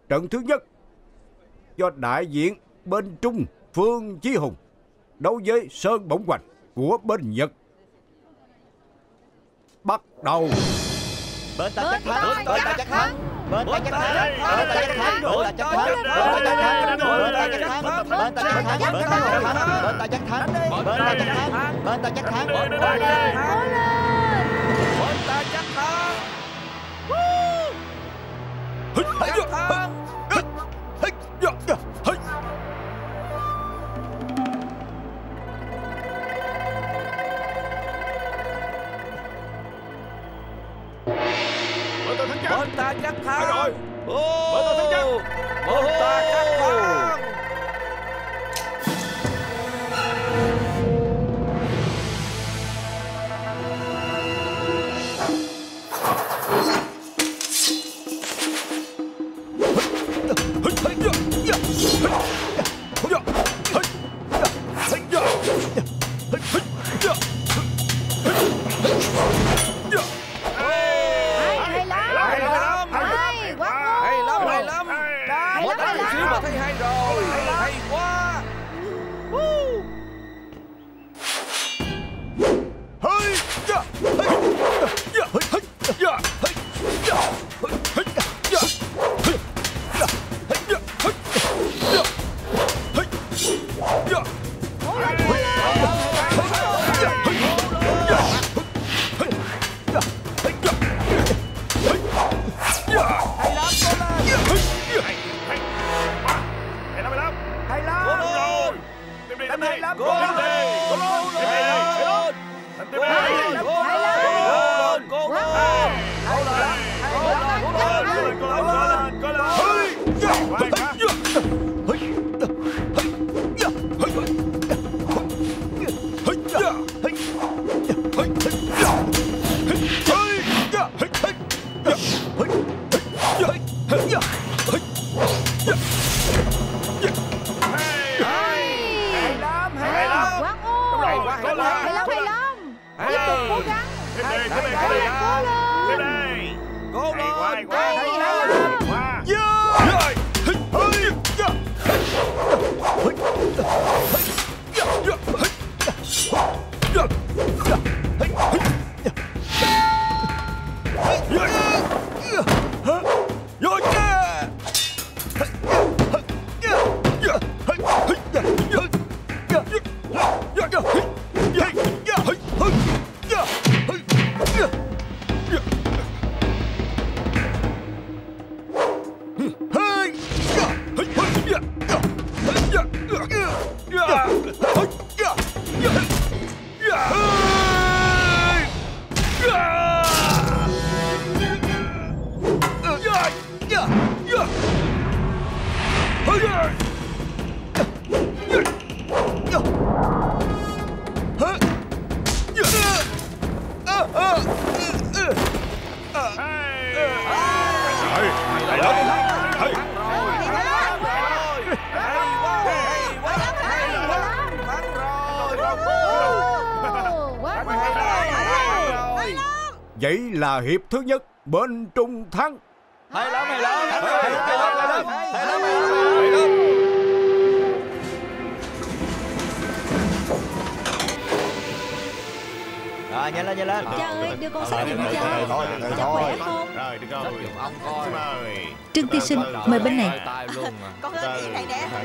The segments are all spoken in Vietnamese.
Trận thứ nhất do đại diện bên Trung Phương Chí Hùng đấu với Sơn Bổng Hoành của bên Nhật. Bắt đầu. Bên ta chắc thắng, bên ta chắc thắng, bên ta chắc thắng, bên ta chắc thắng, bên ta chắc thắng, bên ta chắc thắng, bên ta chắc thắng, bên ta chắc thắng, bên ta chắc thắng, bên ta chắc thắng, bên ta chắc thắng, bên ta chắc thắng, bên ta chắc thắng. Bên ta chắc thắng rồi. Bên ta chắc thắng. Bên ta chắc thắng. Vậy là hiệp thứ nhất bên Trung thắng. Hay lắm, hay lắm, hay lắm, hay lắm, hay lắm, hay lắm. Rồi, nhanh lên, nhanh lên. Cha ơi, đưa con xác nhận cha. Cha khỏe không? Rồi, được rồi. Ông coi. Mời. Trương tiên sinh, mời bên này. Con lên yên này nè.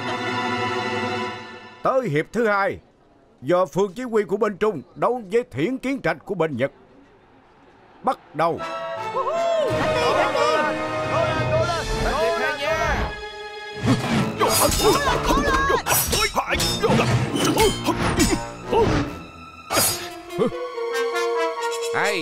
Tới hiệp thứ hai, do Phương Chí Huy của bên Trung đấu với Thiển Kiến Trạch của bên Nhật. Bắt đầu. Đánh đi, đánh đi. Hay.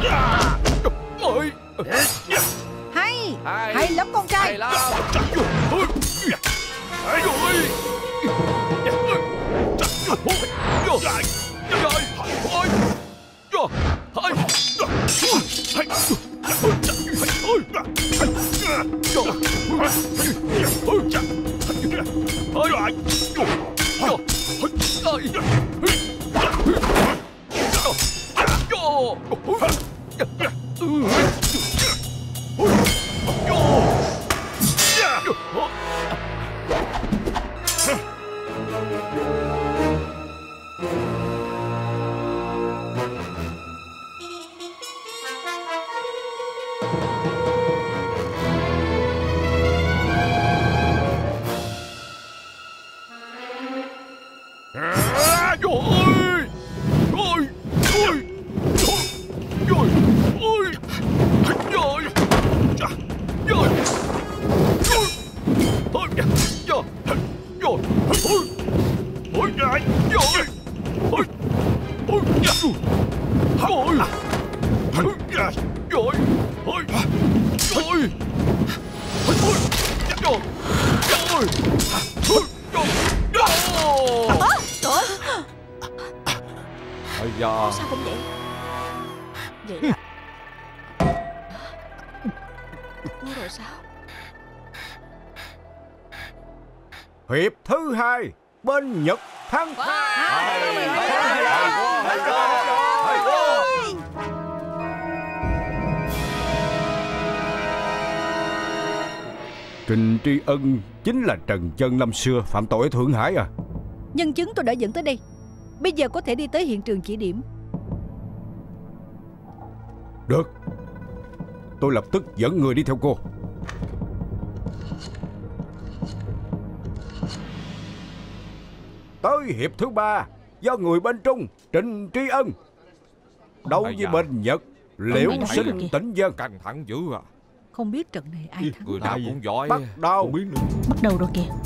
Hay lắm con trai. Hay lắm. Sao cũng vậy? Vậy là Mua rồi sao? Hiệp thứ 2 bên Nhật thắng. Trình Tri Ân chính là Trần Chân năm xưa phạm tội ở Thượng Hải à? Nhân chứng tôi đã dẫn tới đây. Bây giờ có thể đi tới hiện trường chỉ điểm. Được, tôi lập tức dẫn người đi theo cô. Tới hiệp thứ 3 do người bên Trung Trình Tri Ân đấu với bên Nhật Liễu Sinh Tĩnh Dân. Căng thẳng dữ à. Không biết trận này ai thắng. Người nào cũng giỏi. Bắt đầu. Bắt đầu rồi kìa.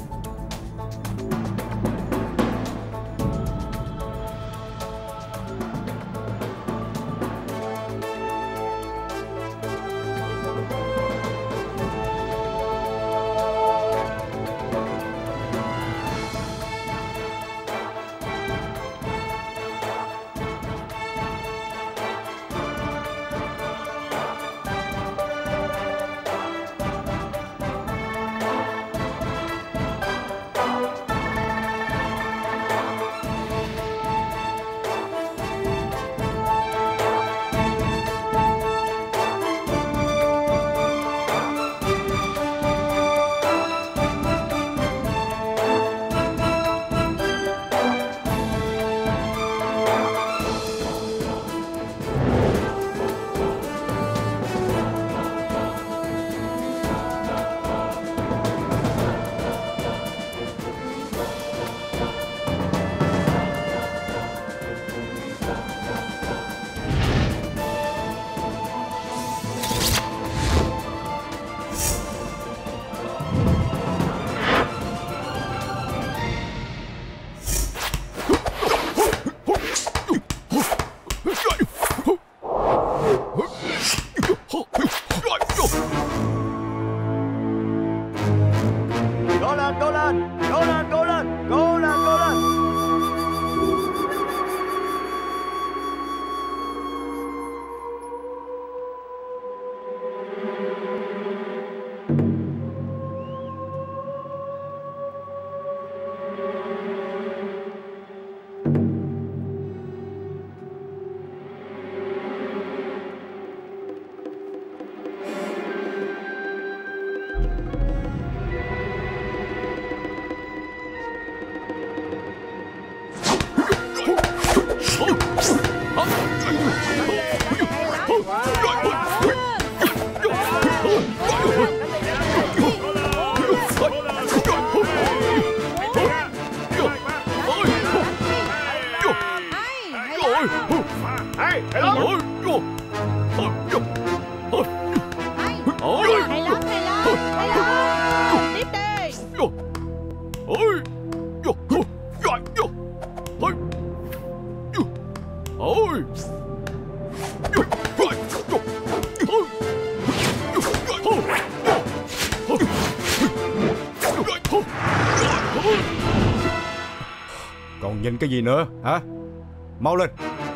Còn nhìn cái gì nữa hả? Mau lên.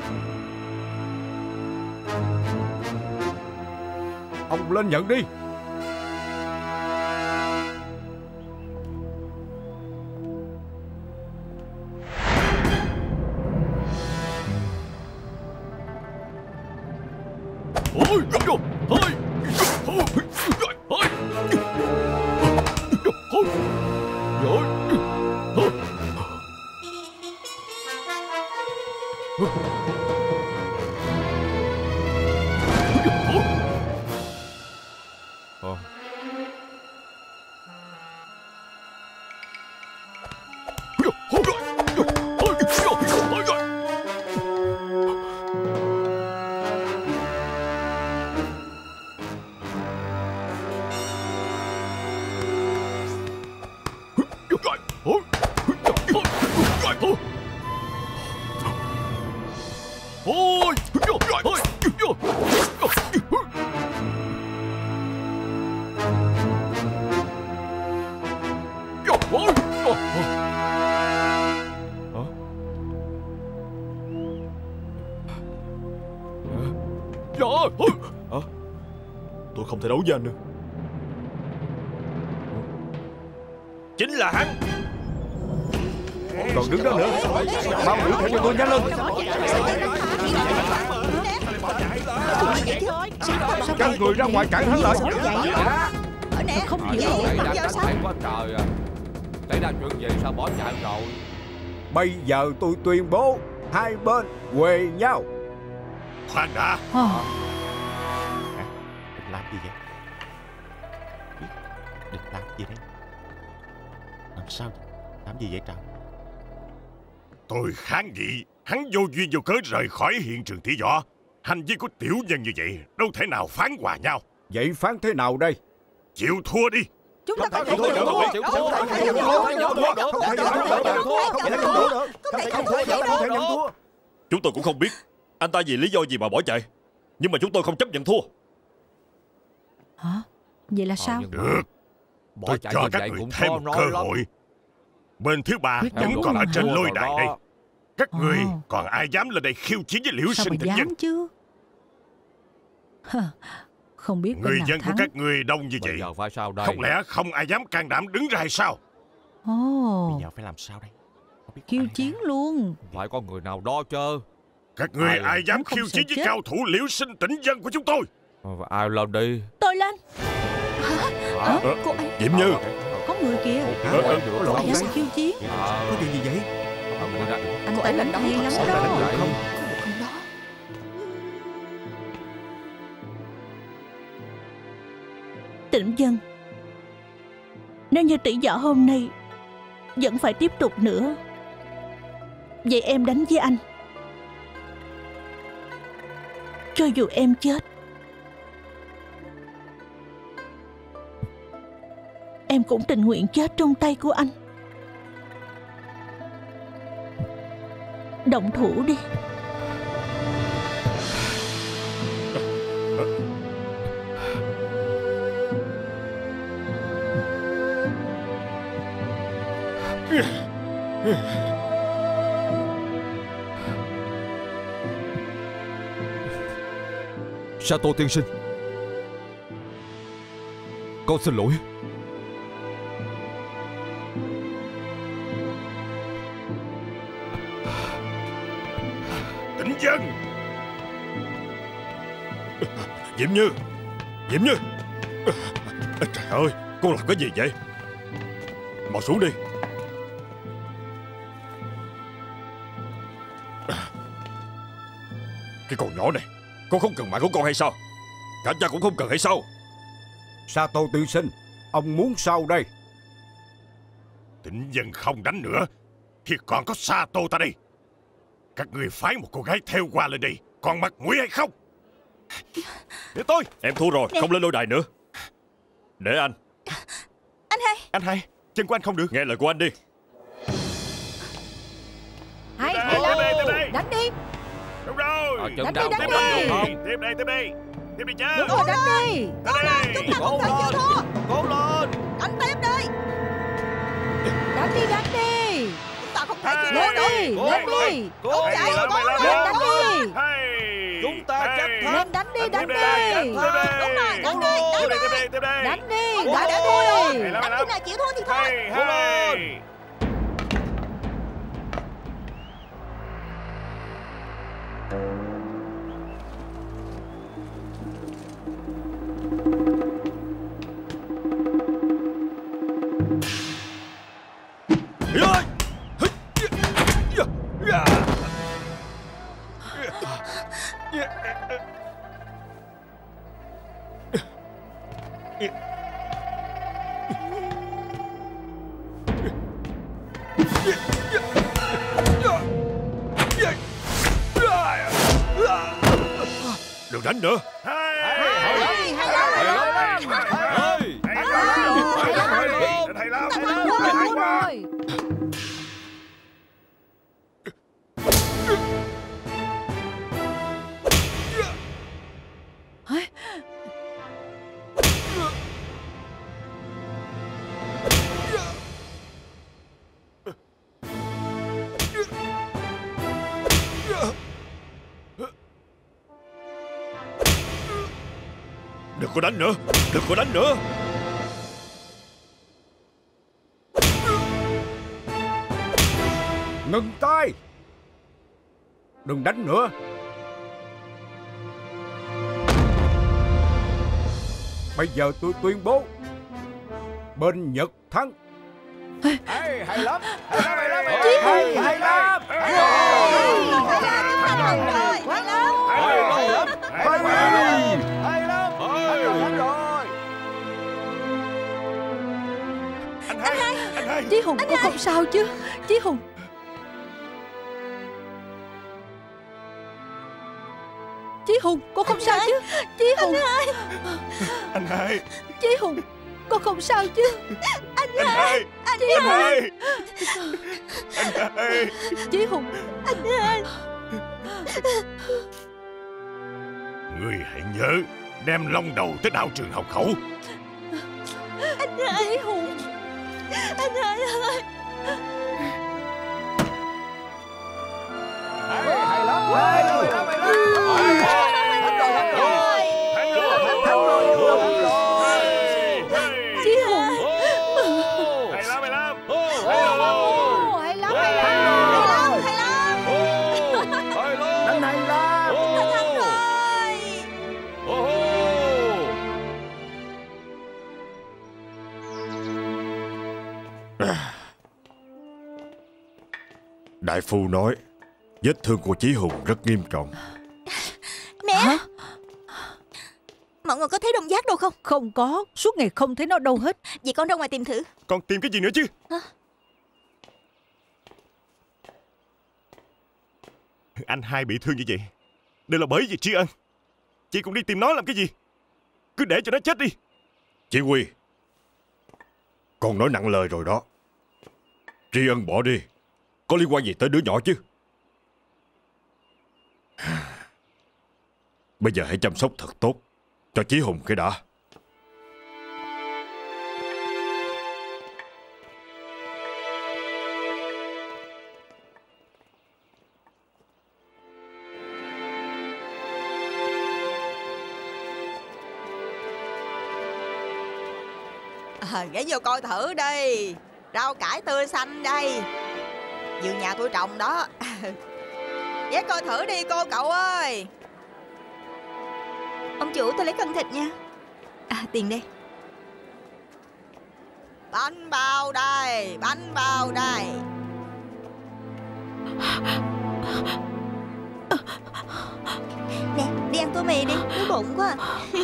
Ông lên nhận đi. Tôi không thể đấu với anh nữa. Chính là hắn. Còn đứng đó nữa. Mau đuổi theo cho tôi nhanh lên. Các người ra ngoài cản hắn lại. Không hiểu Thầy nổi. đang đánh thầy quá trời à. Thầy đang chuyện gì sao bỏ chạy rồi? Bây giờ tôi tuyên bố hai bên quê nhau. Khoan đã. Đừng làm gì vậy? Đừng làm gì đấy. Làm sao? Làm gì vậy trời? Tôi kháng nghị hắn vô duyên vô cớ rời khỏi hiện trường tỷ võ. Hành vi của tiểu nhân như vậy đâu thể nào phán hòa nhau. Vậy phán thế nào đây? Chịu thua đi. Chúng ta không thể nhận thua. Chúng tôi cũng không biết anh ta vì lý do gì mà bỏ chạy, nhưng mà chúng tôi không chấp nhận thua. Hả? Vậy là sao? Được. Tôi cho các người thêm một cơ hội. Bên thứ ba vẫn còn ở trên lôi đài đây. Các người còn ai dám lên đây khiêu chiến với Liễu Sao Sinh mà Tĩnh Dân? dám chứ? Không biết bên Người nào dân của thắng. các người đông như vậy, Bây giờ phải sao đây? không lẽ không ai dám can đảm đứng ra hay sao? Bây giờ phải làm sao đây? Không biết Khiêu ai chiến luôn. Phải có người nào đó chứ. Các người ai dám Cũng không khiêu sợ chiến với chết. cao thủ Liễu Sinh Tĩnh Dân của chúng tôi? Ai lên đi? Tôi lên. Cô ấy. Diễm Như. Có người kìa. Ai dám khiêu chiến? Có chuyện gì vậy? Anh ta đánh hay lắm đó. Không đó. Tĩnh Dân, nếu như tỷ võ hôm nay vẫn phải tiếp tục nữa, vậy em đánh với anh. Cho dù em chết, em cũng tình nguyện chết trong tay của anh. Động thủ đi. Sato tiên sinh, con xin lỗi. Tĩnh Dân! Diễm Như. Diễm Như. Trời ơi, con làm cái gì vậy? Mau xuống đi. Cái con nhỏ này, con không cần mạng của con hay sao? Cả cha cũng không cần hay sao? Sato tiên sinh, ông muốn sao đây? Tĩnh Dân không đánh nữa thì còn có Sato ta đây. Các người phái một cô gái theo qua lên đây, còn mặt mũi hay không? Để tôi. Em thua rồi, không lên lôi đài nữa. Để anh. Anh hai, chân của anh không được. Nghe lời của anh đi. Hay Tiếp đây. đánh đi. Đúng rồi. Chân Đánh đau đi, tiếp đánh đi. không? Tiếp đây. Tiếp đi chứ. Đúng rồi, đánh đi. Đây. Cố lên. Cố lên. Đánh tiếp đi. Đánh đi. Chúng ta không Lên đi, lên đi. Cố chạy, cố lên đánh đi. Chúng ta chắc thắng. Lên đánh đi, đánh đi. Đúng rồi, đánh đi, Đánh đi, đã đánh thua đi. rồi. Đánh khi nào chịu thua thì thôi. Đừng đánh nữa. Đừng có đánh nữa. Đừng có đánh nữa. Ngừng tay. Đừng đánh nữa. Bây giờ tôi tuyên bố bên Nhật thắng. Hay lắm. Hay lắm. Anh hai. Chí Hùng, cô không sao chứ? Chí Hùng. Chí Hùng, cô không sao chứ? Chí Hùng. Anh hai. Chí Hùng, cô không sao chứ? Anh hai. Chí Anh Hùng. hai. Anh hai. Chí Hùng. Người hãy nhớ đem long đầu tới đao trường học khẩu. Chí Hùng. Anh hai ơi. Hay lắm. Chí Hùng. Hay lắm. Hay lắm. Đánh hay lắm. Đại phu nói vết thương của Chí Hùng rất nghiêm trọng. Mẹ. Hả? Mọi người có thấy Đông Giác đâu không? Không có, suốt ngày không thấy nó đâu hết. Vậy con ra ngoài tìm thử. Con tìm cái gì nữa chứ? Hả? Anh hai bị thương như vậy đều là bởi vì Tri Ân. Chị cũng đi tìm nó làm cái gì? Cứ để cho nó chết đi. Chỉ huy, con nói nặng lời rồi đó. Tri Ân bỏ đi có liên quan gì tới đứa nhỏ chứ? Bây giờ hãy chăm sóc thật tốt cho Chí Hùng cái đã. Ghé vô coi thử đi. Rau cải tươi xanh đây, vườn nhà tôi trồng đó. Ghé coi thử đi cô cậu ơi. Ông chủ, tôi lấy cân thịt nha. Tiền đây. Bánh bao đây, bánh bao đây. Nè, đi ăn tô mì đi, đói bụng quá.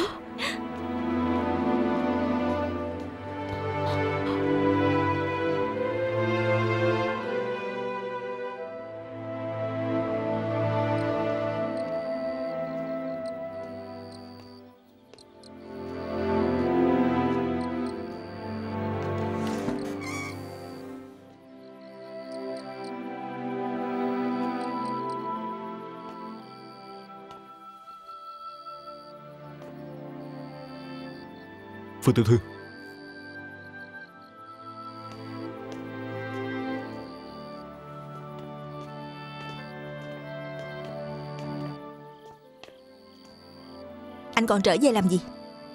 Phương Tiểu Thư, còn trở về làm gì?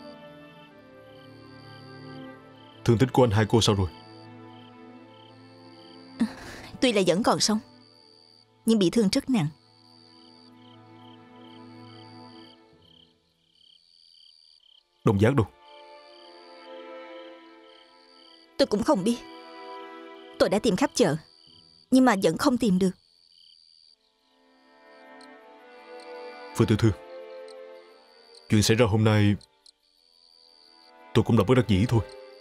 Thương tích của anh hai cô sao rồi? Tuy là vẫn còn sống, nhưng bị thương rất nặng. Đồng Giác đâu? Tôi cũng không biết. Tôi đã tìm khắp chợ, nhưng mà vẫn không tìm được. Phương Tiểu Thư, chuyện xảy ra hôm nay tôi cũng đã bất đắc dĩ thôi.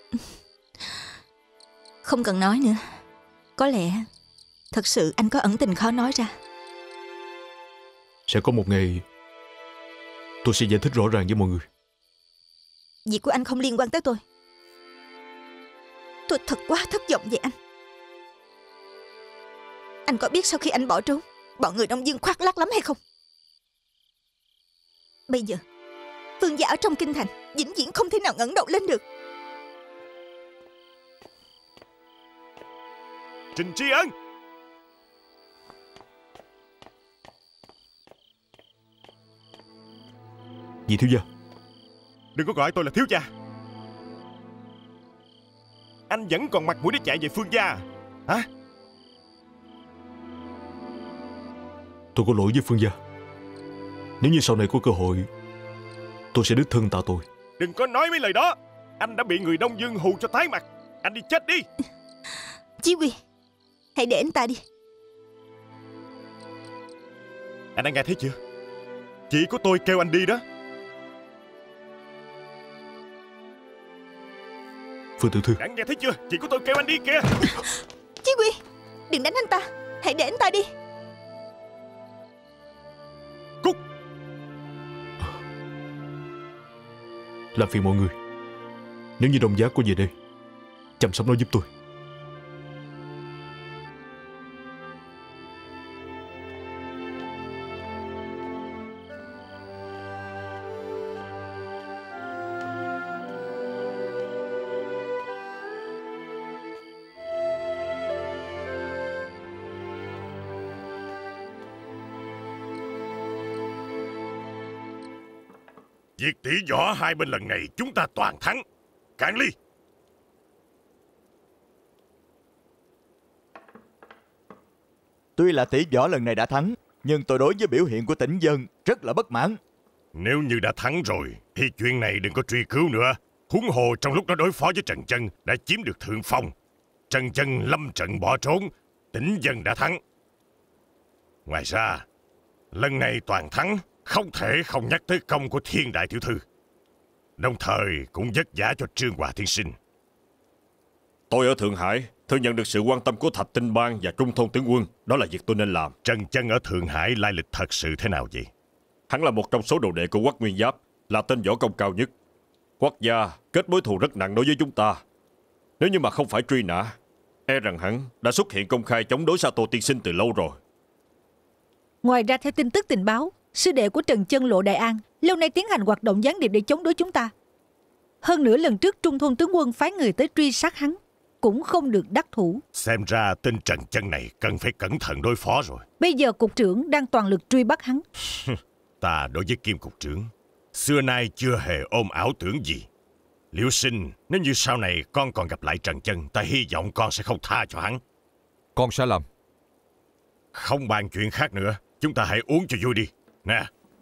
Không cần nói nữa. Có lẽ thật sự anh có ẩn tình khó nói ra. Sẽ có một ngày tôi sẽ giải thích rõ ràng với mọi người. Việc của anh không liên quan tới tôi. Tôi thật quá thất vọng về anh. Anh có biết sau khi anh bỏ trốn, bọn người Đông Dương khoác lác lắm hay không? Bây giờ Phương gia ở trong kinh thành vĩnh viễn không thể nào ngẩng đầu lên được. Trình Tri Ân! Dì thiếu gia. Đừng có gọi tôi là thiếu gia. Anh vẫn còn mặt mũi để chạy về Phương gia hả? Tôi có lỗi với Phương gia. Nếu như sau này có cơ hội, tôi sẽ đích thân tạ tội. Đừng có nói mấy lời đó. Anh đã bị người Đông Dương hù cho tái mặt. Anh đi chết đi. Chí Quy, hãy để anh ta đi. Anh đã nghe thấy chưa? Chị của tôi kêu anh đi đó. Phương Tiểu Thư, Đã nghe thấy chưa? Chị của tôi kêu anh đi kìa. Chí Quy, đừng đánh anh ta. Hãy để anh ta đi. Cút. Làm phiền mọi người, nếu như Đồng Giác có về đây, chăm sóc nó giúp tôi. Việc tỷ võ hai bên lần này chúng ta toàn thắng. Cạn ly. Tuy là tỷ võ lần này đã thắng, nhưng tôi đối với biểu hiện của Tĩnh Dân rất là bất mãn. Nếu như đã thắng rồi thì chuyện này đừng có truy cứu nữa. Huống hồ trong lúc đó đối phó với Trần Chân đã chiếm được thượng phong. Trần Chân lâm trận bỏ trốn, Tĩnh Dân đã thắng. Ngoài ra, lần này toàn thắng không thể không nhắc tới công của Thiên đại tiểu thư, đồng thời cũng vất vả cho Trương Hòa tiên sinh. Tôi ở Thượng Hải thừa nhận được sự quan tâm của Thạch Tinh Bang và Trung Thôn tướng quân. Đó là việc tôi nên làm. Trần Chân ở Thượng Hải lai lịch thật sự thế nào vậy? Hắn là một trong số đồ đệ của Quách Nguyên Giáp, là tên võ công cao nhất. Quách gia kết mối thù rất nặng đối với chúng ta. Nếu như mà không phải truy nã, e rằng hắn đã xuất hiện công khai chống đối Sato tiên sinh từ lâu rồi. Ngoài ra, theo tin tức tình báo, sư đệ của Trần Chân Lộ Đại An lâu nay tiến hành hoạt động gián điệp để chống đối chúng ta. Hơn nữa lần trước Trung Thôn tướng quân phái người tới truy sát hắn cũng không được đắc thủ. Xem ra tên Trần Chân này cần phải cẩn thận đối phó rồi. Bây giờ cục trưởng đang toàn lực truy bắt hắn. Ta đối với Kim cục trưởng xưa nay chưa hề ôm ảo tưởng gì. Liễu Sinh, nếu như sau này con còn gặp lại Trần Chân, ta hy vọng con sẽ không tha cho hắn. Con sẽ làm. Không bàn chuyện khác nữa, chúng ta hãy uống cho vui đi. Nè.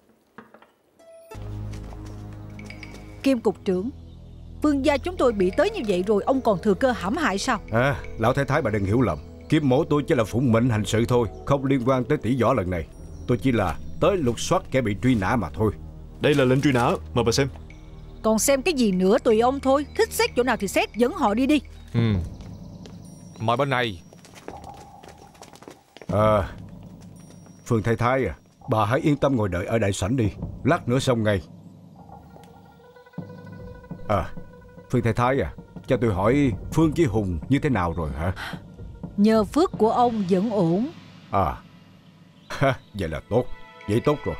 Kim cục trưởng, Phương gia chúng tôi bị tới như vậy rồi, ông còn thừa cơ hãm hại sao? Lão thái thái bà đừng hiểu lầm. Kim mổ tôi chỉ là phụng mệnh hành sự thôi, không liên quan tới tỷ võ lần này. Tôi chỉ là tới lục soát kẻ bị truy nã mà thôi. Đây là lệnh truy nã, mời bà xem. Còn xem cái gì nữa tùy ông thôi. Thích xét chỗ nào thì xét, dẫn họ đi đi. Mời bên này. Phương thái thái à, bà hãy yên tâm ngồi đợi ở đại sảnh đi, lát nữa xong ngay. Phương thái thái à, cho tôi hỏi Phương Chí Hùng như thế nào rồi hả? Nhờ phước của ông vẫn ổn. Vậy là tốt. Vậy tốt rồi.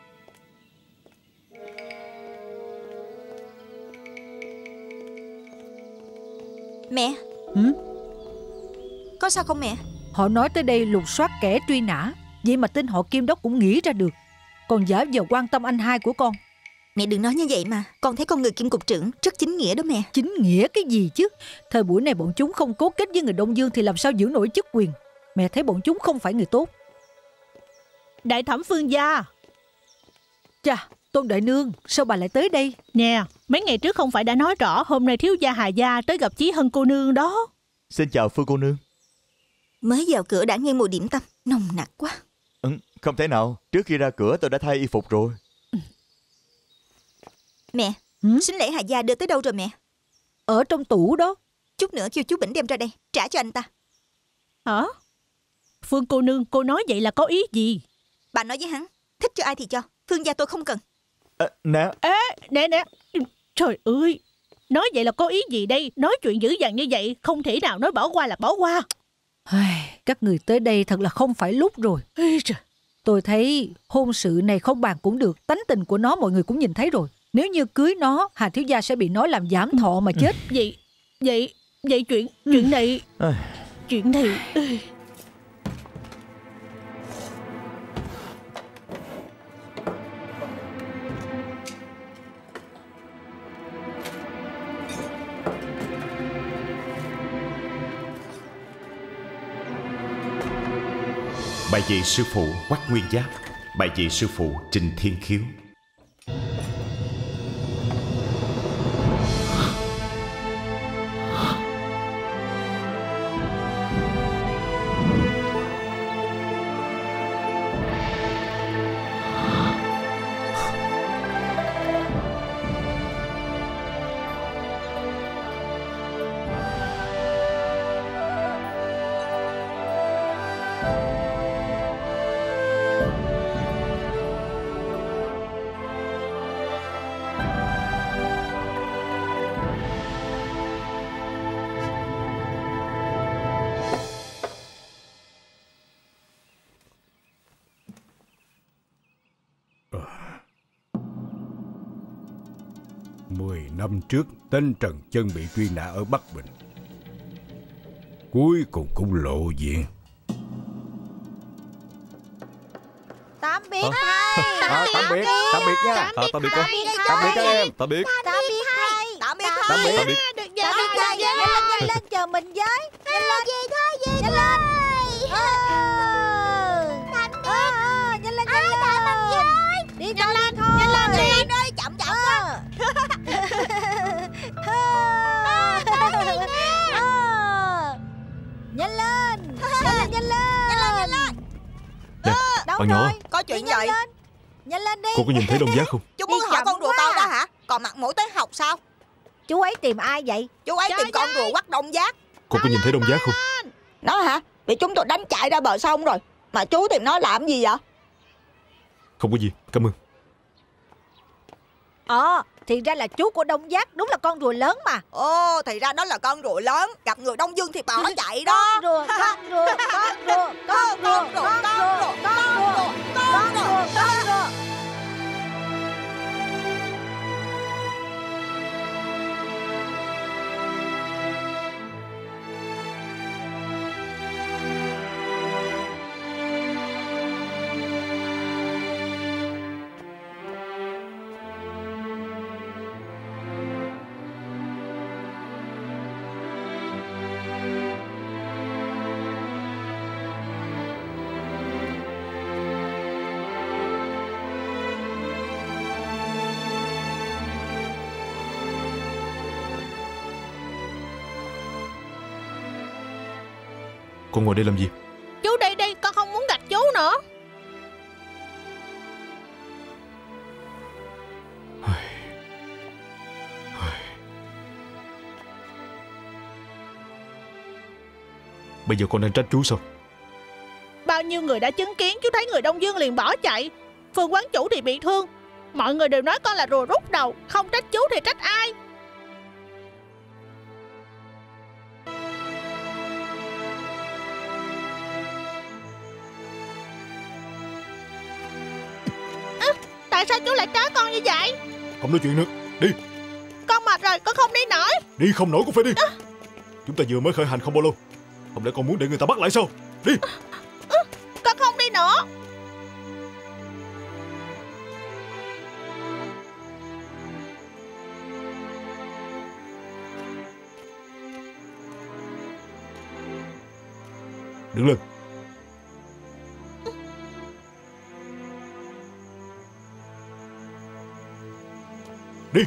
Mẹ. Có sao không mẹ? Họ nói tới đây lục soát kẻ truy nã, vậy mà tên họ Kim đó cũng nghĩ ra được, còn giả vờ quan tâm anh hai của con. Mẹ đừng nói như vậy mà. Con thấy con người Kim cục trưởng rất chính nghĩa đó mẹ. Chính nghĩa cái gì chứ? Thời buổi này bọn chúng không cấu kết với người Đông Dương thì làm sao giữ nổi chức quyền. Mẹ thấy bọn chúng không phải người tốt. Đại thẩm Phương gia. Chà, Tôn đại nương, sao bà lại tới đây? Nè, mấy ngày trước không phải đã nói rõ hôm nay thiếu gia Hà gia tới gặp Chí Hân cô nương đó. Xin chào Phương cô nương. Mới vào cửa đã nghe mùi điểm tâm, nồng nặc quá. Không thể nào, trước khi ra cửa tôi đã thay y phục rồi. Mẹ, sính lễ Hà gia đưa tới đâu rồi mẹ? Ở trong tủ đó. Chút nữa kêu chú Bỉnh đem ra đây, trả cho anh ta. Hả? Phương cô nương, cô nói vậy là có ý gì? Bà nói với hắn, thích cho ai thì cho, Phương gia tôi không cần. Nè. Nè. Trời ơi, nói vậy là có ý gì đây? Nói chuyện dữ dằn như vậy, không thể nào nói bỏ qua là bỏ qua. Các người tới đây thật là không phải lúc rồi. Tôi thấy hôn sự này không bàn cũng được. Tánh tình của nó mọi người cũng nhìn thấy rồi. Nếu như cưới nó, Hà thiếu gia sẽ bị nói làm giảm thọ mà chết. Vậy chuyện này. Chuyện này. Bài vị sư phụ Quách Nguyên Giáp, bài vị sư phụ Trình Thiên Khiếu. Năm trước, tên Trần Chân bị truy nã ở Bắc Bình. Cuối cùng cũng lộ diện. Tạm biệt thầy. Tạm biệt nha. Tạm biệt con. Tạm biệt các em. Tạm biệt. Tạm biệt thầy. Tạm biệt thầy. Tạm biệt. Nhanh lên chờ mình với. Nhanh lên. Nhanh lên. Nhanh lên. Đi nhanh lên thôi. Nhanh lên đi. Chậm quá. Nhanh lên. Nè, bạn nhỏ, Có chuyện gì? Nhanh lên đi. cô có nhìn thấy Đông Giác không? Chú muốn hỏi con rùa con đó hả? Còn mặt mũi tới học sao? Chú ấy tìm ai vậy? Chú ấy tìm con rùa Quách Đông Giác. Cô có nhìn thấy Đông Giác không? Nó hả? Bị chúng tôi đánh chạy ra bờ sông rồi. Mà chú tìm nó làm gì vậy? Không có gì, cảm ơn. Thì ra là chú của Đông Giác, đúng là con rùa lớn mà. Thì ra nó là con rùa lớn. Gặp người Đông Dương thì bỏ chạy đó. Con rùa. Con ngồi đây làm gì? Chú đây, con không muốn gặp chú nữa. Bây giờ con đang trách chú sao? Bao nhiêu người đã chứng kiến chú thấy người Đông Dương liền bỏ chạy. Phương quán chủ thì bị thương. Mọi người đều nói con là rùa rút đầu. Không trách chú thì trách ai? Tại sao chú lại trói con như vậy? Không nói chuyện nữa, đi. Con mệt rồi, con không đi nổi. Đi không nổi cũng phải đi. Chúng ta vừa mới khởi hành không bao lâu. Không lẽ con muốn để người ta bắt lại sao? Đi. Con không đi nữa. đứng lên. Đi.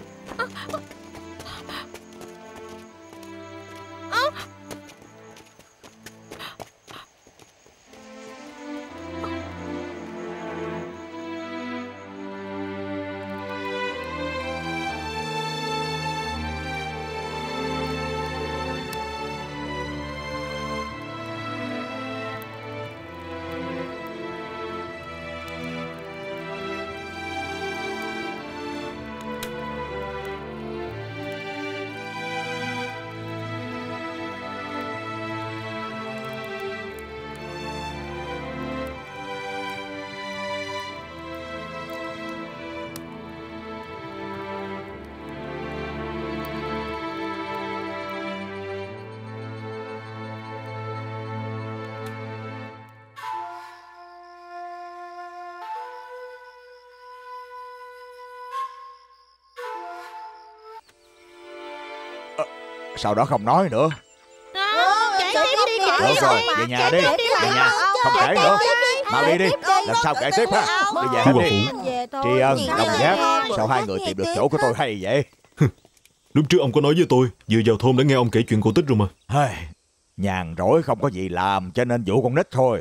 Sau đó không nói nữa. Kể tiếp đi, kể Được tiếp rồi, đi. về nhà đi. Về nhà, không kể nữa. Mau đi đi. Lần sau kể tiếp ha. Đi về hết đi. Tri Ân, Đồng Giác, sao hai người tìm được chỗ của tôi hay vậy? Lúc trước ông có nói với tôi, vừa vào thôn đã nghe ông kể chuyện cổ tích rồi mà. Nhàn rỗi không có gì làm cho nên dụ con nít thôi.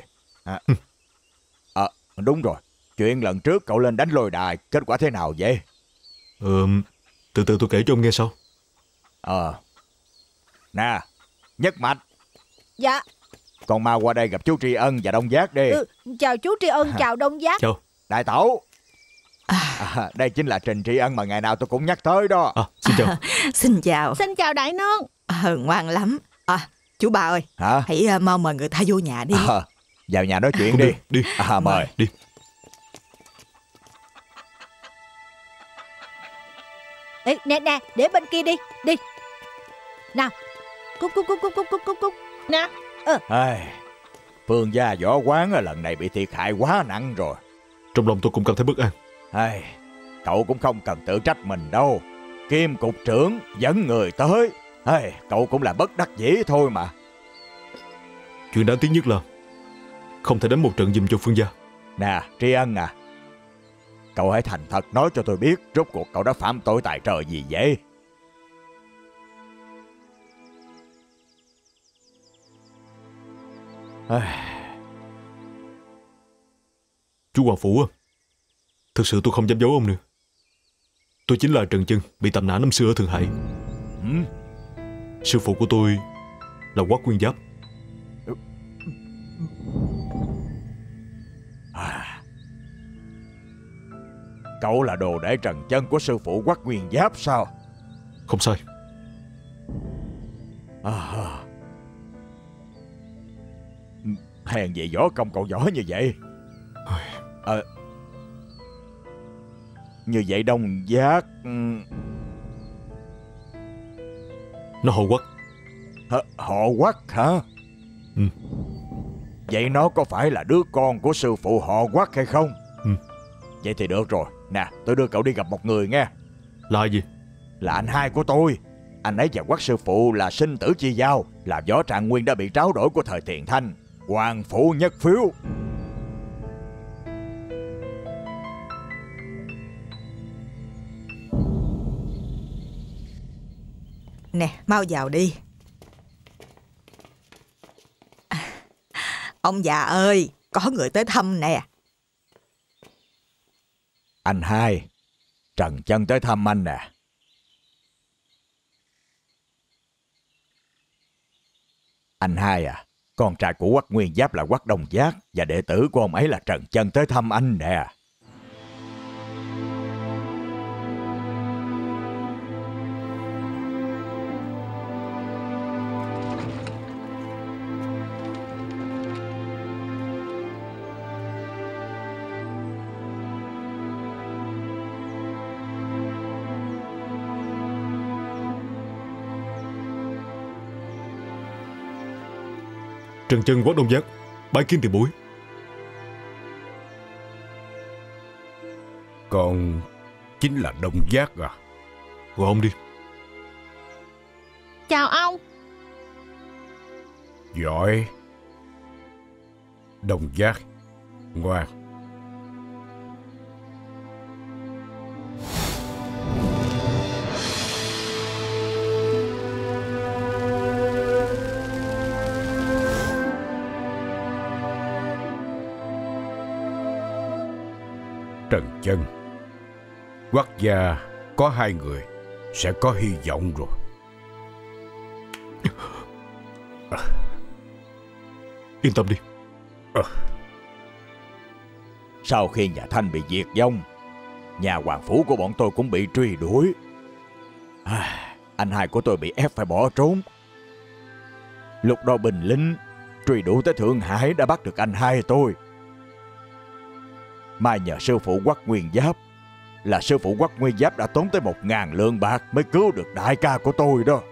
Đúng rồi. Chuyện lần trước cậu lên đánh lôi đài, kết quả thế nào vậy? Từ từ tôi kể cho ông nghe sau. Nè, Nhất Mạch. Dạ. Con mau qua đây gặp chú Tri Ân và Đông Giác đi. Chào chú Tri Ân, chào Đông Giác. Chào. Đại tẩu. Đây chính là Trình Tri Ân mà ngày nào tôi cũng nhắc tới đó. Xin chào. Xin chào. Xin chào đại nương. Ngoan lắm. Chú ba ơi, hãy mau mời người ta vô nhà đi. Vào nhà nói chuyện đi. Đi. Mời. Đi. Ê, nè, để bên kia đi. Đi. Nào. Cúc. Nè. Phương gia võ quán lần này bị thiệt hại quá nặng rồi. Trong lòng tôi cũng cảm thấy bất an. Cậu cũng không cần tự trách mình đâu. Kim cục trưởng dẫn người tới. Cậu cũng là bất đắc dĩ thôi mà. Chuyện đáng tiếc nhất là không thể đánh một trận giùm cho Phương gia. Nè, Tri Ân à, cậu hãy thành thật nói cho tôi biết rốt cuộc cậu đã phạm tội tài trời gì vậy? Chú Hoàng Phủ thực sự tôi không dám giấu ông nữa. Tôi chính là Trần Chân, bị tạm nã năm xưa ở Thượng Hải. Sư phụ của tôi là Hoắc Nguyên Giáp. Cậu là đồ đệ Trần Chân của sư phụ Hoắc Nguyên Giáp sao? Không sai. Hèn gì võ công cậu giỏi như vậy. Như vậy Đông Giác nó họ Hoắc. Họ Hoắc hả? Vậy nó có phải là đứa con của sư phụ họ Hoắc hay không? Vậy thì được rồi. Nè, tôi đưa cậu đi gặp một người nghe. Là gì? Là anh hai của tôi. Anh ấy và Hoắc sư phụ là sinh tử chi giao, là võ trạng nguyên đã bị tráo đổi của thời Tiền Thanh. Hoàng Phủ Nhất Phiếu. Nè, mau vào đi. Ông già ơi, có người tới thăm nè. Anh hai, Trần Chân tới thăm anh nè. Anh hai à, con trai của Hoắc Nguyên Giáp là Hoắc Đông Giác và đệ tử của ông ấy là Trần Chân tới thăm anh nè. Trần Chân, Hoắc Đông Giác, bái kiến tiền bối. Con chính là Đông Giác à? Gọi ông đi. Chào ông. Giỏi. Đồng Giác, ngoan. Trần Chân, Quách gia có 2 người, sẽ có hy vọng rồi. Yên tâm đi. Sau khi nhà Thanh bị diệt vong, nhà hoàng phủ của bọn tôi cũng bị truy đuổi. Anh hai của tôi bị ép phải bỏ trốn. Lúc đó binh lính truy đuổi tới Thượng Hải đã bắt được anh hai tôi. Mà nhờ sư phụ Quách Nguyên Giáp, là sư phụ Quách Nguyên Giáp đã tốn tới 1.000 lượng bạc mới cứu được đại ca của tôi đó.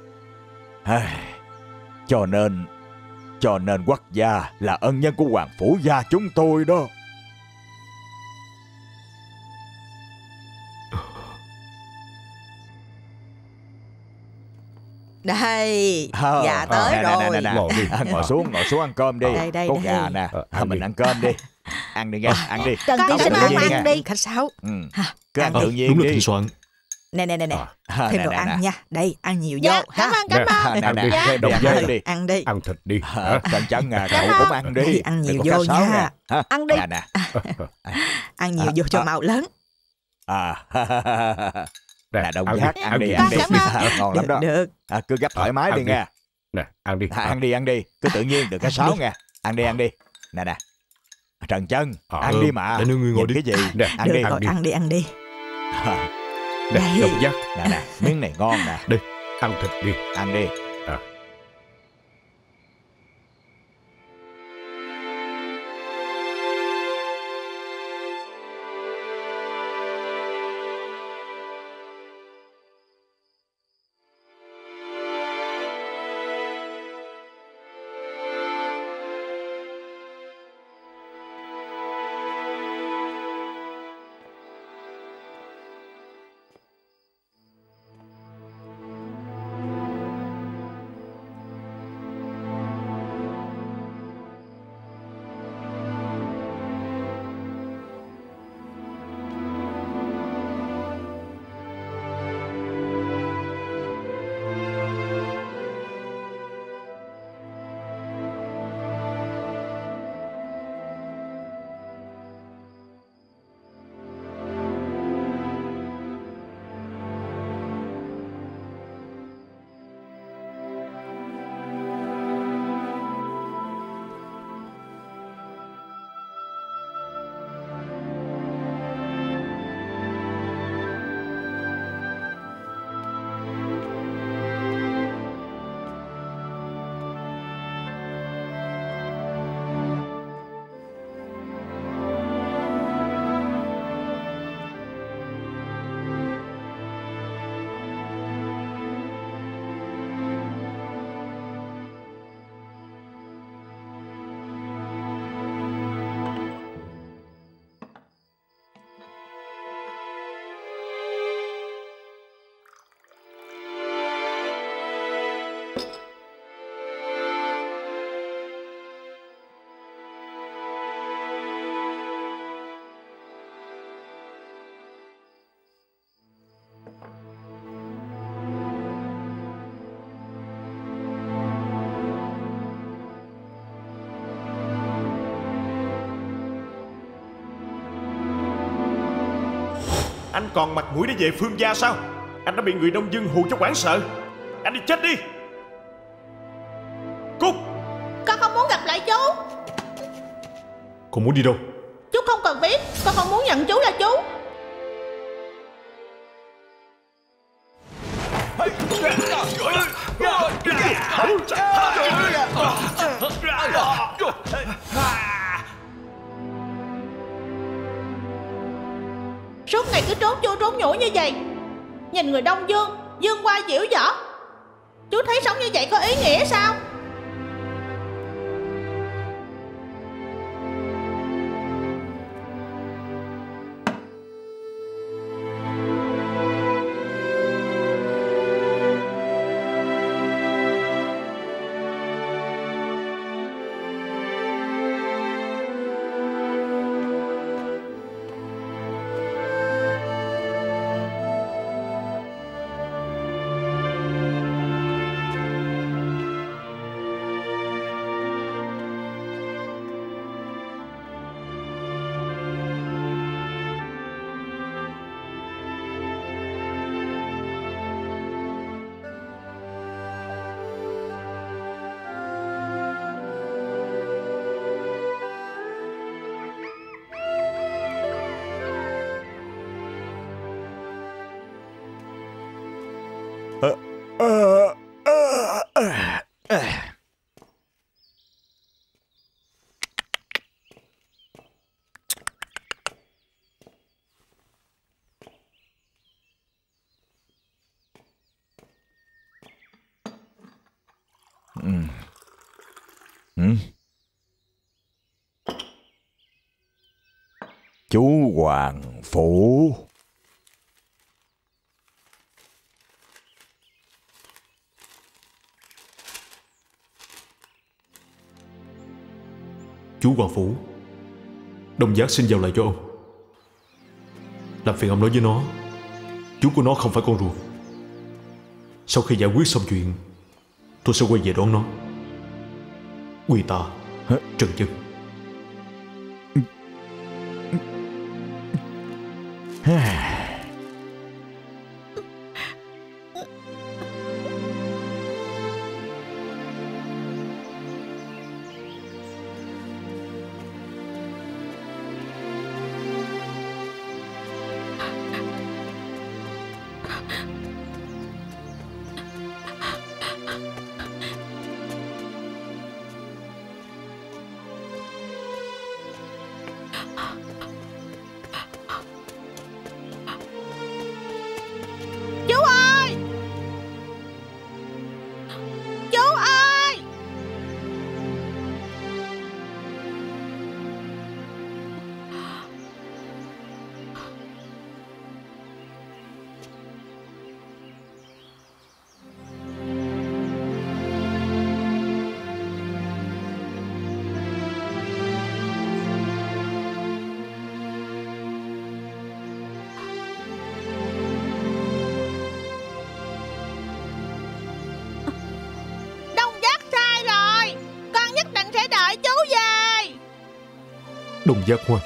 Cho nên Quách gia là ân nhân của hoàng phủ gia chúng tôi đó. Đây, dạ tới rồi. Ngồi xuống ăn cơm đi. Đây, có gà nè, mình ăn cơm đi. Ăn đi nghe, ăn đi. Trần tiên sinh ăn đi. Khách sáo. Cứ ăn tự nhiên đúng là đi. thịnh soạn. Nè, thêm đồ ăn nha. Đây, ăn nhiều vô. Dạ, cảm ơn. Ăn đi. Ăn đi. Ăn thịt đi. Trần Chân cậu cũng ăn đi. Ăn nhiều vô nha. Ăn đi. Ăn nhiều vô cho màu lớn. Nè, Đồng Giác, ăn đi. Ngon lắm đó. Được. Cứ gấp thoải mái đi nghe. Nè, ăn đi. Ăn đi. Cứ tự nhiên, đừng có sáo nghe. Ăn đi. Nè. Trần Chân, ăn đi mà. Để ngươi ngồi đi. Cái gì? Nè, ăn đi. Ăn đi. Nè, Đồng Giác. Nè, miếng này ngon nè. Đi, ăn thịt đi. Ăn đi. Anh còn mặt mũi để về Phương gia sao? Anh đã bị người đông dân hù cho hoảng sợ. Anh đi chết đi. Cút. Con không muốn gặp lại chú. Con muốn đi đâu? Chú không cần biết. Con không muốn nhận chú là chú. Suốt ngày cứ trốn chui trốn nhủi như vậy. Nhìn người đông dương, dương qua diễu võ. Chú thấy sống như vậy có ý nghĩa sao? Chú Hoàng Phủ. Chú Hoàng Phủ, Đông Giác xin giao lại cho ông. Làm phiền ông nói với nó, chú của nó không phải con ruột. Sau khi giải quyết xong chuyện, tôi sẽ quay về đón nó. Quy ta Trần Chân. Chú ơi! Chú ơi! Đông Giác ngoan.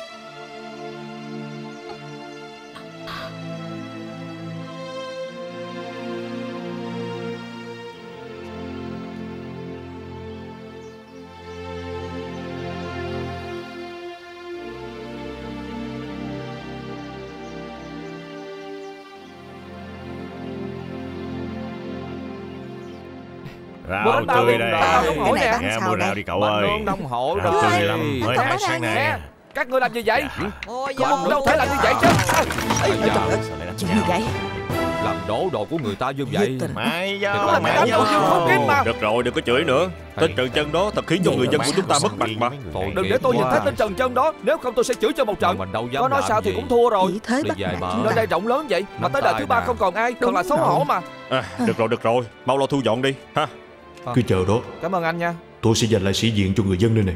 Rau tươi đây. Nghe mua rau đi cậu ơi. Rau tươi lắm, mới hái sáng nay. Các ngươi làm gì vậy? Không đâu thể làm như vậy chứ. Chuyện gì vậy? Làm đổ đồ của người ta như vậy. Mày Được rồi, đừng có chửi nữa. Tên Trần Chân đó thật khiến cho người dân của chúng ta mất mặt mà. Đừng để tôi nhìn thấy tên Trần Chân đó, nếu không tôi sẽ chửi cho một trận. Có nói sao thì cũng thua rồi. Nơi đây rộng lớn vậy mà tới đời thứ ba không còn ai, thật là xấu hổ mà. Được rồi, mau lo thu dọn đi ha. Cứ chờ đó. Cảm ơn anh nha. Tôi sẽ dành lại sĩ diện cho người dân nơi này.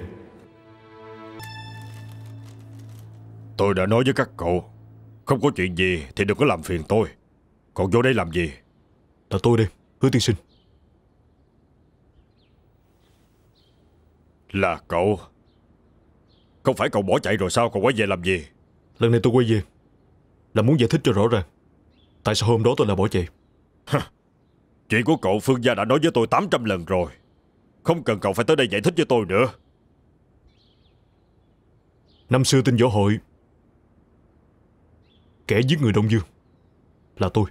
Tôi đã nói với các cậu, không có chuyện gì thì đừng có làm phiền tôi. Còn vô đây làm gì? Là tôi đây, Hứa tiên sinh. Là cậu? Không phải cậu bỏ chạy rồi sao, còn quay về làm gì? Lần này tôi quay về là muốn giải thích cho rõ ràng tại sao hôm đó tôi lại bỏ chạy. Chuyện của cậu Phương gia đã nói với tôi 800 lần rồi. Không cần cậu phải tới đây giải thích với tôi nữa. Năm xưa tin võ hội, kẻ giết người Đông Dương là tôi.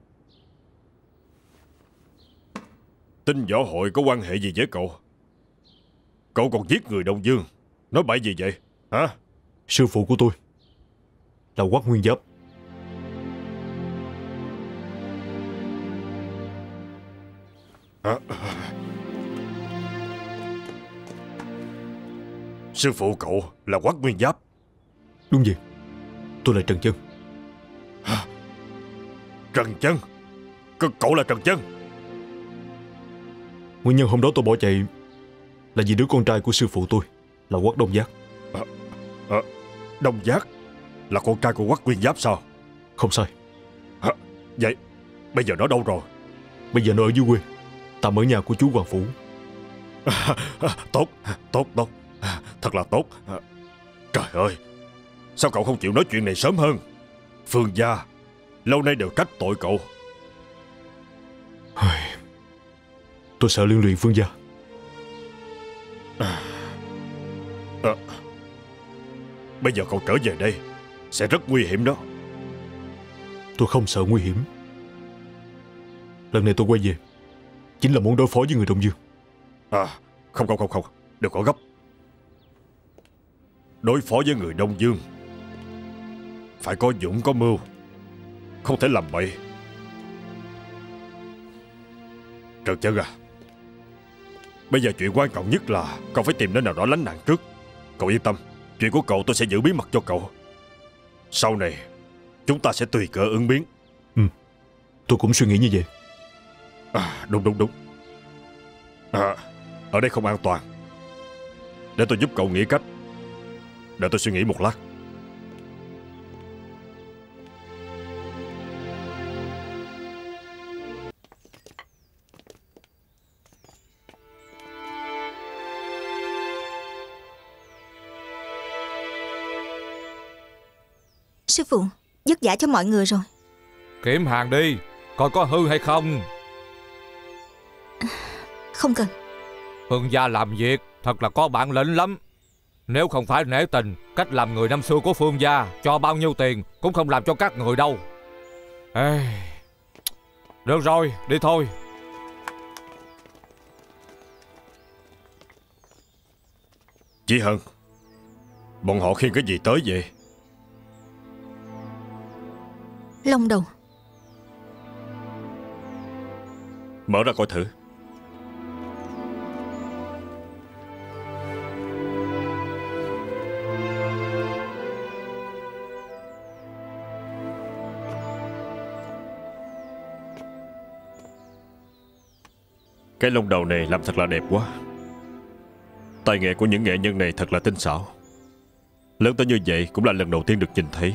Tin võ hội có quan hệ gì với cậu? Cậu còn giết người Đông Dương, nói bậy gì vậy hả? Sư phụ của tôi là Hoắc Nguyên Giáp. Sư phụ cậu là Hoắc Nguyên Giáp? Đúng vậy, tôi là Trần Chân. Trần Chân? Cậu là Trần Chân? Nguyên nhân hôm đó tôi bỏ chạy là vì đứa con trai của sư phụ tôi là Hoắc Đông Giác. Đông Giác là con trai của Hoắc Nguyên Giáp sao? Không sai. Vậy bây giờ nó đâu rồi? Bây giờ nó ở dưới quê, tạm ở nhà của chú Hoàng Phủ. Tốt. Thật là tốt. Trời ơi, sao cậu không chịu nói chuyện này sớm hơn? Phương gia lâu nay đều trách tội cậu. Tôi sợ liên lụy Phương gia. Bây giờ cậu trở về đây sẽ rất nguy hiểm đó. Tôi không sợ nguy hiểm. Lần này tôi quay về chính là muốn đối phó với người Đông Dương. Không, đừng có gấp. Đối phó với người Đông Dương phải có dũng có mưu, không thể làm bậy. Trần Chân à, bây giờ chuyện quan trọng nhất là cậu phải tìm nơi nào đó lánh nạn trước. Cậu yên tâm, chuyện của cậu tôi sẽ giữ bí mật cho cậu. Sau này chúng ta sẽ tùy cơ ứng biến. Tôi cũng suy nghĩ như vậy. Đúng. Ở đây không an toàn. Để tôi giúp cậu nghĩ cách. Để tôi suy nghĩ một lát. Sư phụ, vất vả cho mọi người rồi. Kiểm hàng đi, coi có hư hay không. Không cần. Phương gia làm việc thật là có bản lĩnh lắm. Nếu không phải nể tình cách làm người năm xưa của Phương gia, cho bao nhiêu tiền cũng không làm cho các người đâu. Được rồi, đi thôi. Chị Hân, bọn họ khiêng cái gì tới vậy? Long đầu. Mở ra coi thử. Cái lông đầu này làm thật là đẹp quá. Tài nghệ của những nghệ nhân này thật là tinh xảo. Lớn tới như vậy cũng là lần đầu tiên được nhìn thấy.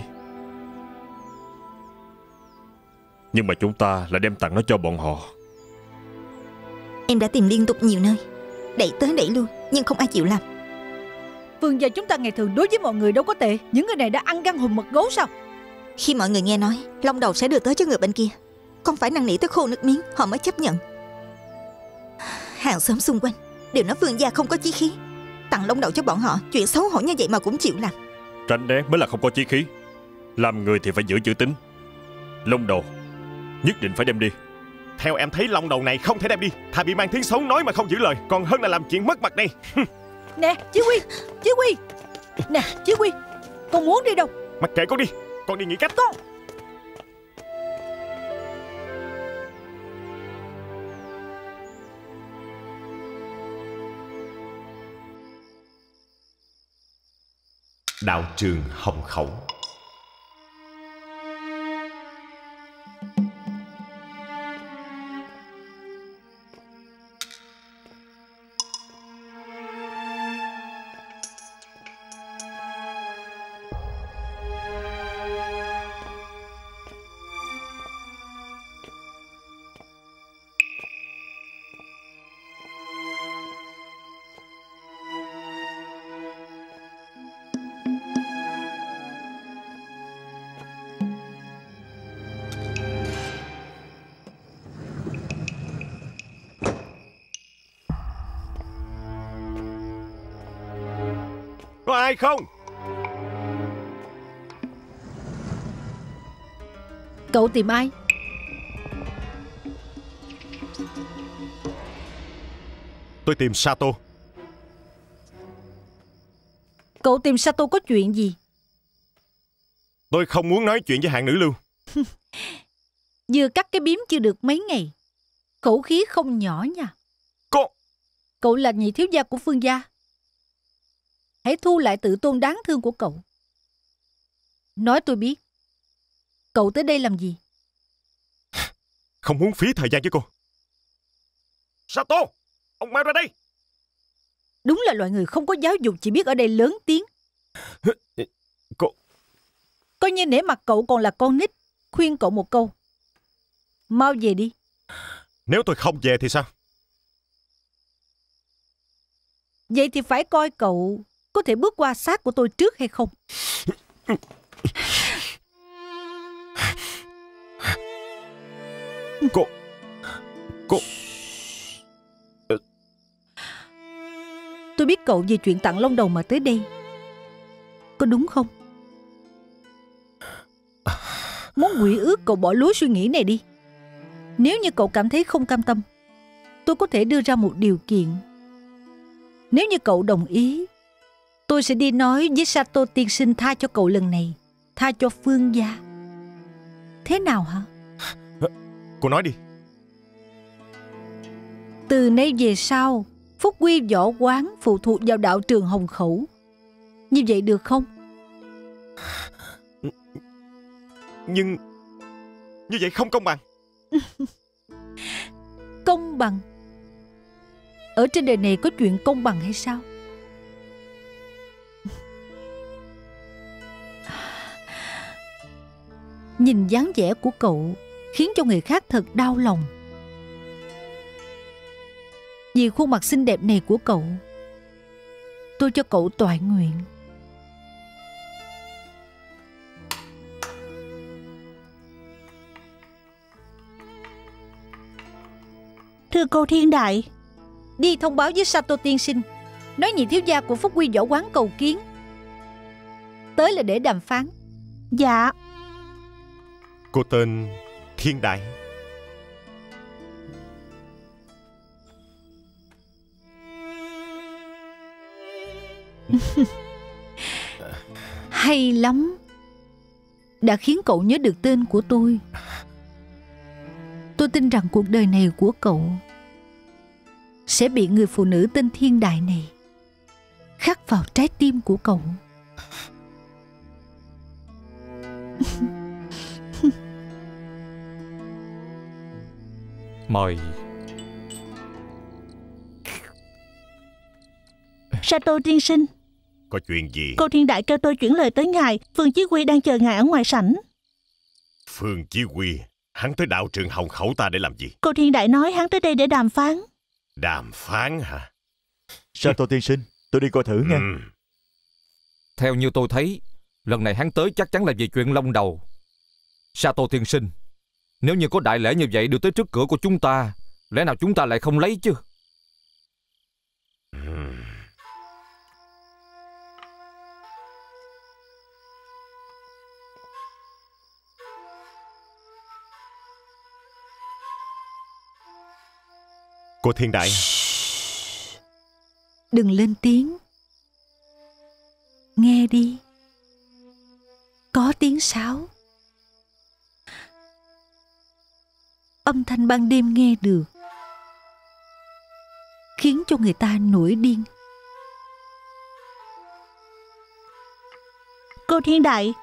Nhưng mà chúng ta lại đem tặng nó cho bọn họ. Em đã tìm liên tục nhiều nơi, đẩy tới đẩy lui, nhưng không ai chịu làm. Phương gia chúng ta ngày thường đối với mọi người đâu có tệ. Những người này đã ăn gan hùm mật gấu sao? Khi mọi người nghe nói long đầu sẽ đưa tới cho người bên kia, không phải năn nỉ tới khô nước miếng, họ mới chấp nhận. Hàng xóm xung quanh đều nói Phương gia không có chí khí. Tặng long đầu cho bọn họ, chuyện xấu hổ như vậy mà cũng chịu làm. Tránh né mới là không có chí khí. Làm người thì phải giữ chữ tín. Long đầu nhất định phải đem đi. Theo em thấy long đầu này không thể đem đi. Thà bị mang tiếng xấu nói mà không giữ lời, còn hơn là làm chuyện mất mặt đây. Nè Chí Quy. Nè Chí Quy, con muốn đi đâu? Mặc kệ con đi, con đi nghĩ cách. Con Đạo trường Hồng Khẩu. Có ai không? cậu tìm ai? Tôi tìm Sato. Cậu tìm Sato có chuyện gì? Tôi không muốn nói chuyện với hạng nữ lưu. Vừa cắt cái bím chưa được mấy ngày, khẩu khí không nhỏ nha. Cậu là nhị thiếu gia của Phương gia. Hãy thu lại tự tôn đáng thương của cậu. Nói tôi biết, cậu tới đây làm gì? Không muốn phí thời gian với cô. Sato, ông mau ra đây. Đúng là loại người không có giáo dục, chỉ biết ở đây lớn tiếng. Cô... Coi như nể mặt cậu còn là con nít, khuyên cậu một câu. Mau về đi. Nếu tôi không về thì sao? Vậy thì phải coi cậu có thể bước qua xác của tôi trước hay không. Cô... Tôi biết cậu vì chuyện tặng lông đầu mà tới đây, có đúng không? Muốn quỷ ước cậu bỏ lối suy nghĩ này đi. Nếu như cậu cảm thấy không cam tâm tôi có thể đưa ra một điều kiện. Nếu như cậu đồng ý, tôi sẽ đi nói với Sato tiên sinh tha cho cậu lần này, tha cho Phương gia. Thế nào hả? Cô nói đi. Từ nay về sau, phúc quy võ quán phụ thuộc vào đạo trường Hồng Khẩu. Như vậy được không? Nhưng như vậy không công bằng. Công bằng? Ở trên đời này có chuyện công bằng hay sao? Nhìn dáng vẻ của cậu khiến cho người khác thật đau lòng. Vì khuôn mặt xinh đẹp này của cậu, tôi cho cậu toại nguyện. Thưa cô Thiên Đại, đi thông báo với Sato tiên sinh, nói nhị thiếu gia của Phúc Quy võ quán cầu kiến. Tới là để đàm phán. Dạ. Cô tên Thiên Đại. Hay lắm, đã khiến cậu nhớ được tên của tôi. Tôi tin rằng cuộc đời này của cậu sẽ bị người phụ nữ tên Thiên Đại này khắc vào trái tim của cậu. Mời. Sato tiên sinh, có chuyện gì? cô Thiên Đại kêu tôi chuyển lời tới ngài. Phương Chí Quy đang chờ ngài ở ngoài sảnh. Phương Chí Quy? Hắn tới đạo trường Hồng Khẩu ta để làm gì? Cô Thiên Đại nói hắn tới đây để đàm phán. Đàm phán hả? Sato tiên sinh, tôi đi coi thử nha. Theo như tôi thấy, lần này hắn tới chắc chắn là về chuyện Long Đầu. Sato tiên sinh, nếu như có đại lễ như vậy đưa tới trước cửa của chúng ta, lẽ nào chúng ta lại không lấy chứ? Cô Thiên Đại, đừng lên tiếng. Nghe đi, có tiếng sáo. Âm thanh ban đêm nghe được, khiến cho người ta nổi điên. Cô Thiên Đại,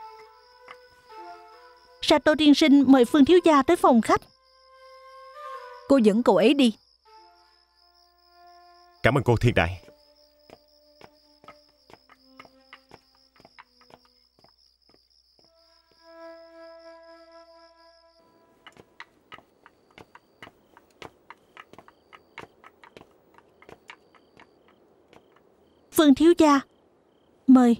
Sato tiên sinh mời Phương thiếu gia tới phòng khách. Cô dẫn cậu ấy đi. Cảm ơn cô Thiên Đại. Phương thiếu gia, mời.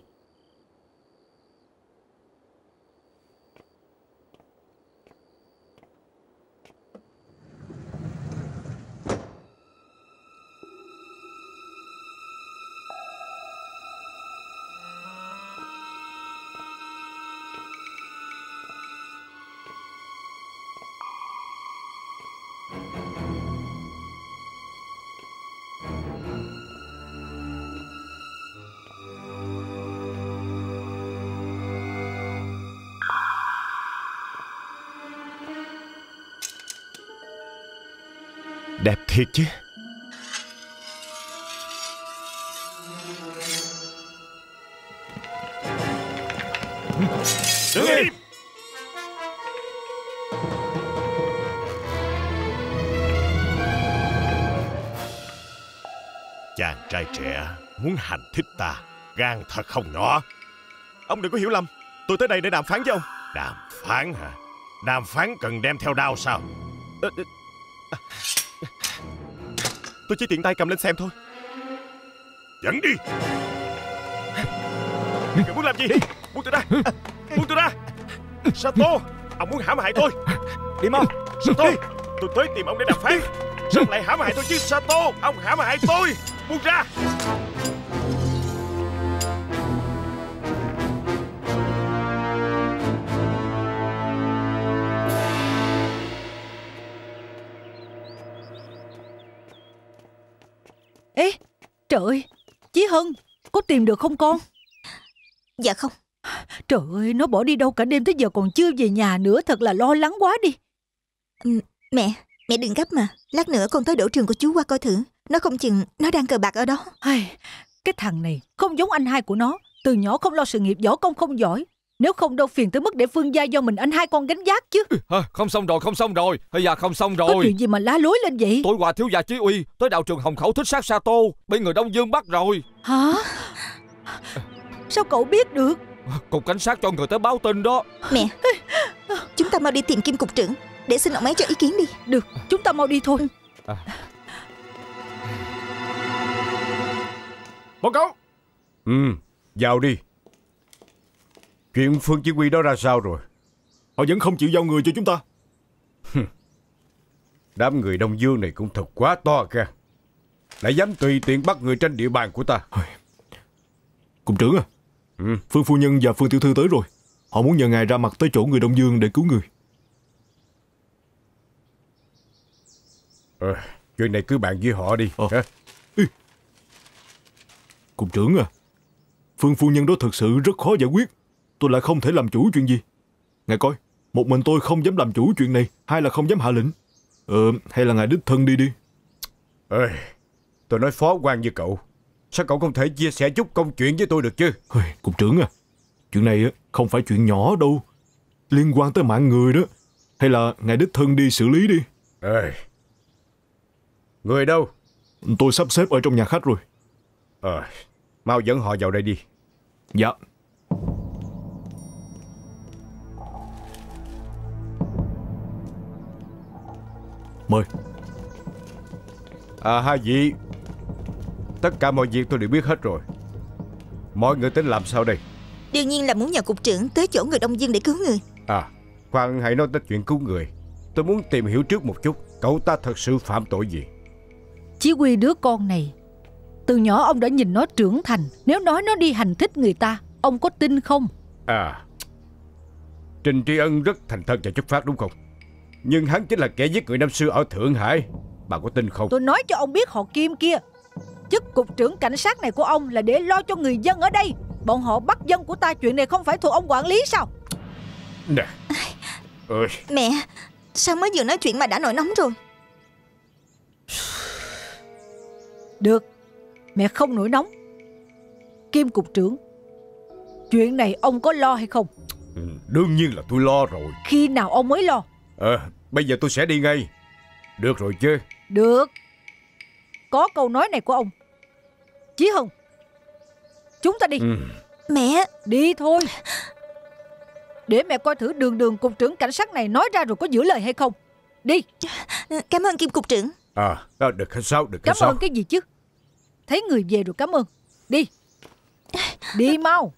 Đẹp thiệt chứ. Đứng im. Chàng trai trẻ muốn hành thích ta, gan thật không nhỏ. Ông đừng có hiểu lầm, tôi tới đây để đàm phán với ông. Đàm phán hả? Đàm phán cần đem theo đao sao? Tôi chỉ tiện tay cầm lên xem thôi. Dẫn đi. Ngươi muốn làm gì? Buông tôi ra. Buông tôi ra. Sato, ông muốn hãm hại tôi. Đi mau. Sato, tôi tới tìm ông để đàm phán. Sao lại hãm hại tôi chứ? Sato, ông hãm hại tôi. Buông ra. Ê, trời ơi, Chí Hân, có tìm được không con? Dạ không. Trời ơi, nó bỏ đi đâu cả đêm tới giờ còn chưa về nhà nữa, thật là lo lắng quá đi. Mẹ đừng gấp mà. Lát nữa con tới đổ trường của chú qua coi thử. Nó không chừng nó đang cờ bạc ở đó. Cái thằng này không giống anh hai của nó. Từ nhỏ không lo sự nghiệp, võ công không giỏi. Nếu không đâu phiền tới mức để Phương gia do mình anh hai con gánh vác chứ. Không xong rồi. Bây giờ không xong rồi. Có chuyện gì mà lá lối lên vậy? Tối qua thiếu gia Chí Uy tới đạo trường Hồng Khẩu thích sát Sato, bị người Đông Dương bắt rồi. Hả? Sao cậu biết được? Cục cảnh sát cho người tới báo tin đó. Mẹ, chúng ta mau đi tìm Kim cục trưởng để xin ông ấy cho ý kiến đi. Được, chúng ta mau đi thôi. Báo cáo. Vào đi. Chuyện Phương Chí Huy đó ra sao rồi? Họ vẫn không chịu giao người cho chúng ta. Đám người Đông Dương này cũng thật quá to kìa, lại dám tùy tiện bắt người trên địa bàn của ta. Cục trưởng à, Phương phu nhân và Phương tiểu thư tới rồi. Họ muốn nhờ ngài ra mặt tới chỗ người Đông Dương để cứu người. Chuyện này cứ bàn với họ đi. Cục trưởng à, Phương phu nhân đó thực sự rất khó giải quyết. Tôi lại không thể làm chủ chuyện gì. Ngài coi, một mình tôi không dám làm chủ chuyện này, hay là không dám hạ lệnh. Hay là ngài đích thân đi đi. Tôi nói phó quan với cậu, sao cậu không thể chia sẻ chút công chuyện với tôi được chứ? Cục trưởng à, chuyện này không phải chuyện nhỏ đâu, liên quan tới mạng người đó. Hay là ngài đích thân đi xử lý đi. Người đâu? Tôi sắp xếp ở trong nhà khách rồi. Mau dẫn họ vào đây đi. Dạ. Mời. Hai vị, tất cả mọi việc tôi đều biết hết rồi. Mọi người tính làm sao đây? Đương nhiên là muốn nhờ cục trưởng tới chỗ người Đông Dương để cứu người. Khoan, hãy nói tới chuyện cứu người. Tôi muốn tìm hiểu trước một chút, cậu ta thật sự phạm tội gì? Chí Huy đứa con này, từ nhỏ ông đã nhìn nó trưởng thành. Nếu nói nó đi hành thích người ta, ông có tin không? Trình Tri Ân rất thành thật và chất phác đúng không? Nhưng hắn chính là kẻ giết người năm xưa ở Thượng Hải. Bà có tin không? Tôi nói cho ông biết họ Kim kia, chức cục trưởng cảnh sát này của ông là để lo cho người dân ở đây. Bọn họ bắt dân của ta, chuyện này không phải thuộc ông quản lý sao? Nè. Mẹ, sao mới vừa nói chuyện mà đã nổi nóng rồi? Được, mẹ không nổi nóng. Kim cục trưởng, chuyện này ông có lo hay không? Đương nhiên là tôi lo rồi. Khi nào ông mới lo? Bây giờ tôi sẽ đi ngay. Được rồi chứ? Được. Có câu nói này của ông. Chí Hân, chúng ta đi. Mẹ. Đi thôi. Để mẹ coi thử đường cục trưởng cảnh sát này nói ra rồi có giữ lời hay không. Đi. Cảm ơn Kim cục trưởng. Được hay sao, được hay cảm sao? Ơn cái gì chứ? Thấy người về rồi cảm ơn. Đi. Đi mau.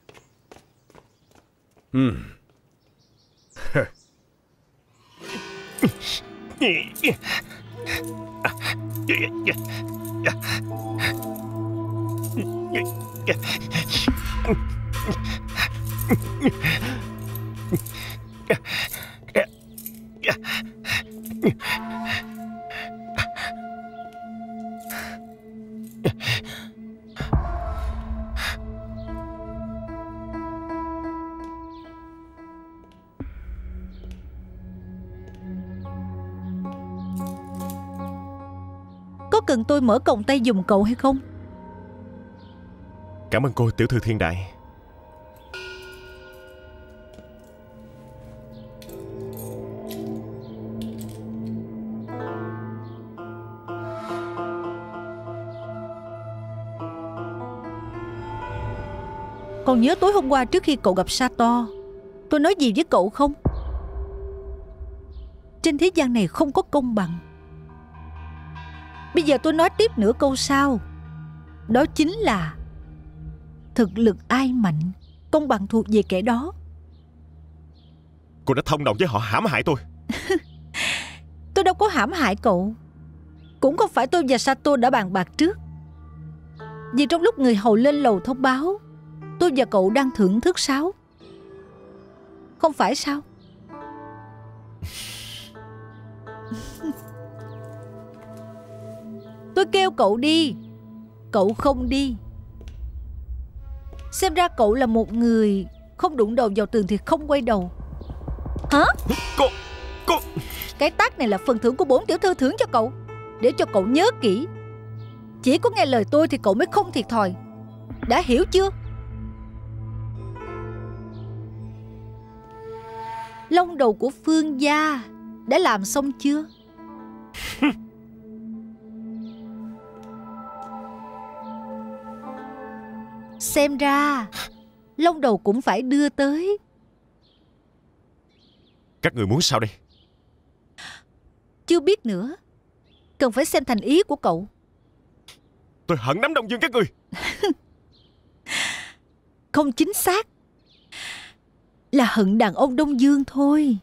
Có cần tôi mở còng tay giùm cậu hay không? Cảm ơn cô tiểu thư Thiên Đại. Còn nhớ tối hôm qua trước khi cậu gặp Sato, tôi nói gì với cậu không? Trên thế gian này không có công bằng. Bây giờ tôi nói tiếp nửa câu sau. Đó chính là thực lực ai mạnh, công bằng thuộc về kẻ đó. Cô đã thông đồng với họ hãm hại tôi. Tôi đâu có hãm hại cậu. Cũng không phải tôi và Sato đã bàn bạc trước. Vì trong lúc người hầu lên lầu thông báo, tôi và cậu đang thưởng thức sáo. Không phải sao? Tôi kêu cậu đi. cậu không đi. Xem ra cậu là một người không đụng đầu vào tường thì không quay đầu. Hả? Cô Cái tát này là phần thưởng của bổn tiểu thư thưởng cho cậu, để cho cậu nhớ kỹ. Chỉ có nghe lời tôi thì cậu mới không thiệt thòi. Đã hiểu chưa? Lông đầu của Phương gia đã làm xong chưa? Xem ra lông đầu cũng phải đưa tới. Các người muốn sao đây? Chưa biết nữa. Cần phải xem thành ý của cậu. Tôi hận đám Đông Dương các người. Không chính xác, là hận đàn ông Đông Dương thôi.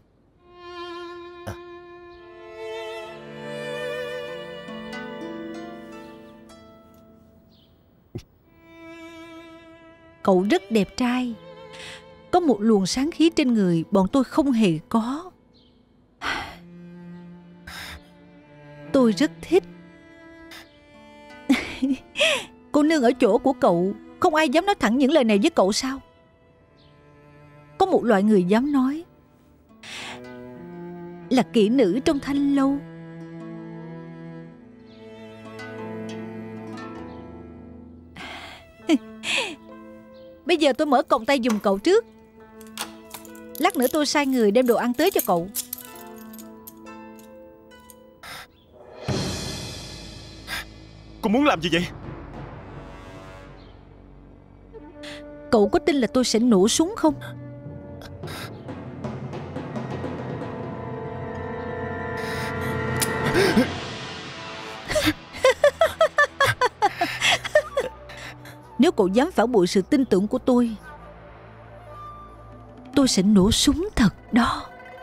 Cậu rất đẹp trai, có một luồng sáng khí trên người bọn tôi không hề có. Tôi rất thích. Cô nương ở chỗ của cậu, không ai dám nói thẳng những lời này với cậu sao? Có một loại người dám nói, là kỹ nữ trong thanh lâu. Bây giờ tôi mở còng tay giùm cậu trước. Lát nữa tôi sai người đem đồ ăn tới cho cậu. Cô muốn làm gì vậy? Cậu có tin là tôi sẽ nổ súng không? Nếu cậu dám phản bội sự tin tưởng của tôi sẽ nổ súng thật đó.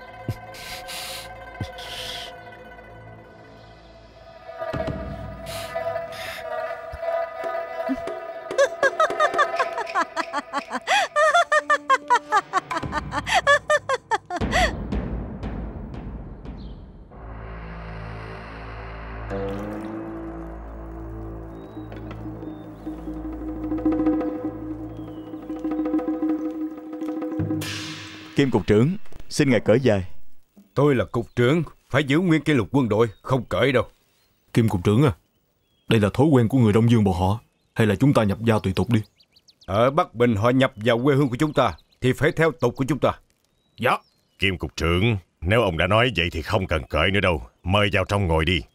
Kim cục trưởng, xin ngài cởi giày. Tôi là cục trưởng, phải giữ nguyên kỷ luật quân đội, không cởi đâu. Kim cục trưởng à, đây là thói quen của người Đông Dương bọn họ, hay là chúng ta nhập gia tùy tục đi? Ở Bắc Bình họ nhập vào quê hương của chúng ta thì phải theo tục của chúng ta. Dạ. Kim cục trưởng, nếu ông đã nói vậy thì không cần cởi nữa đâu. Mời vào trong ngồi đi.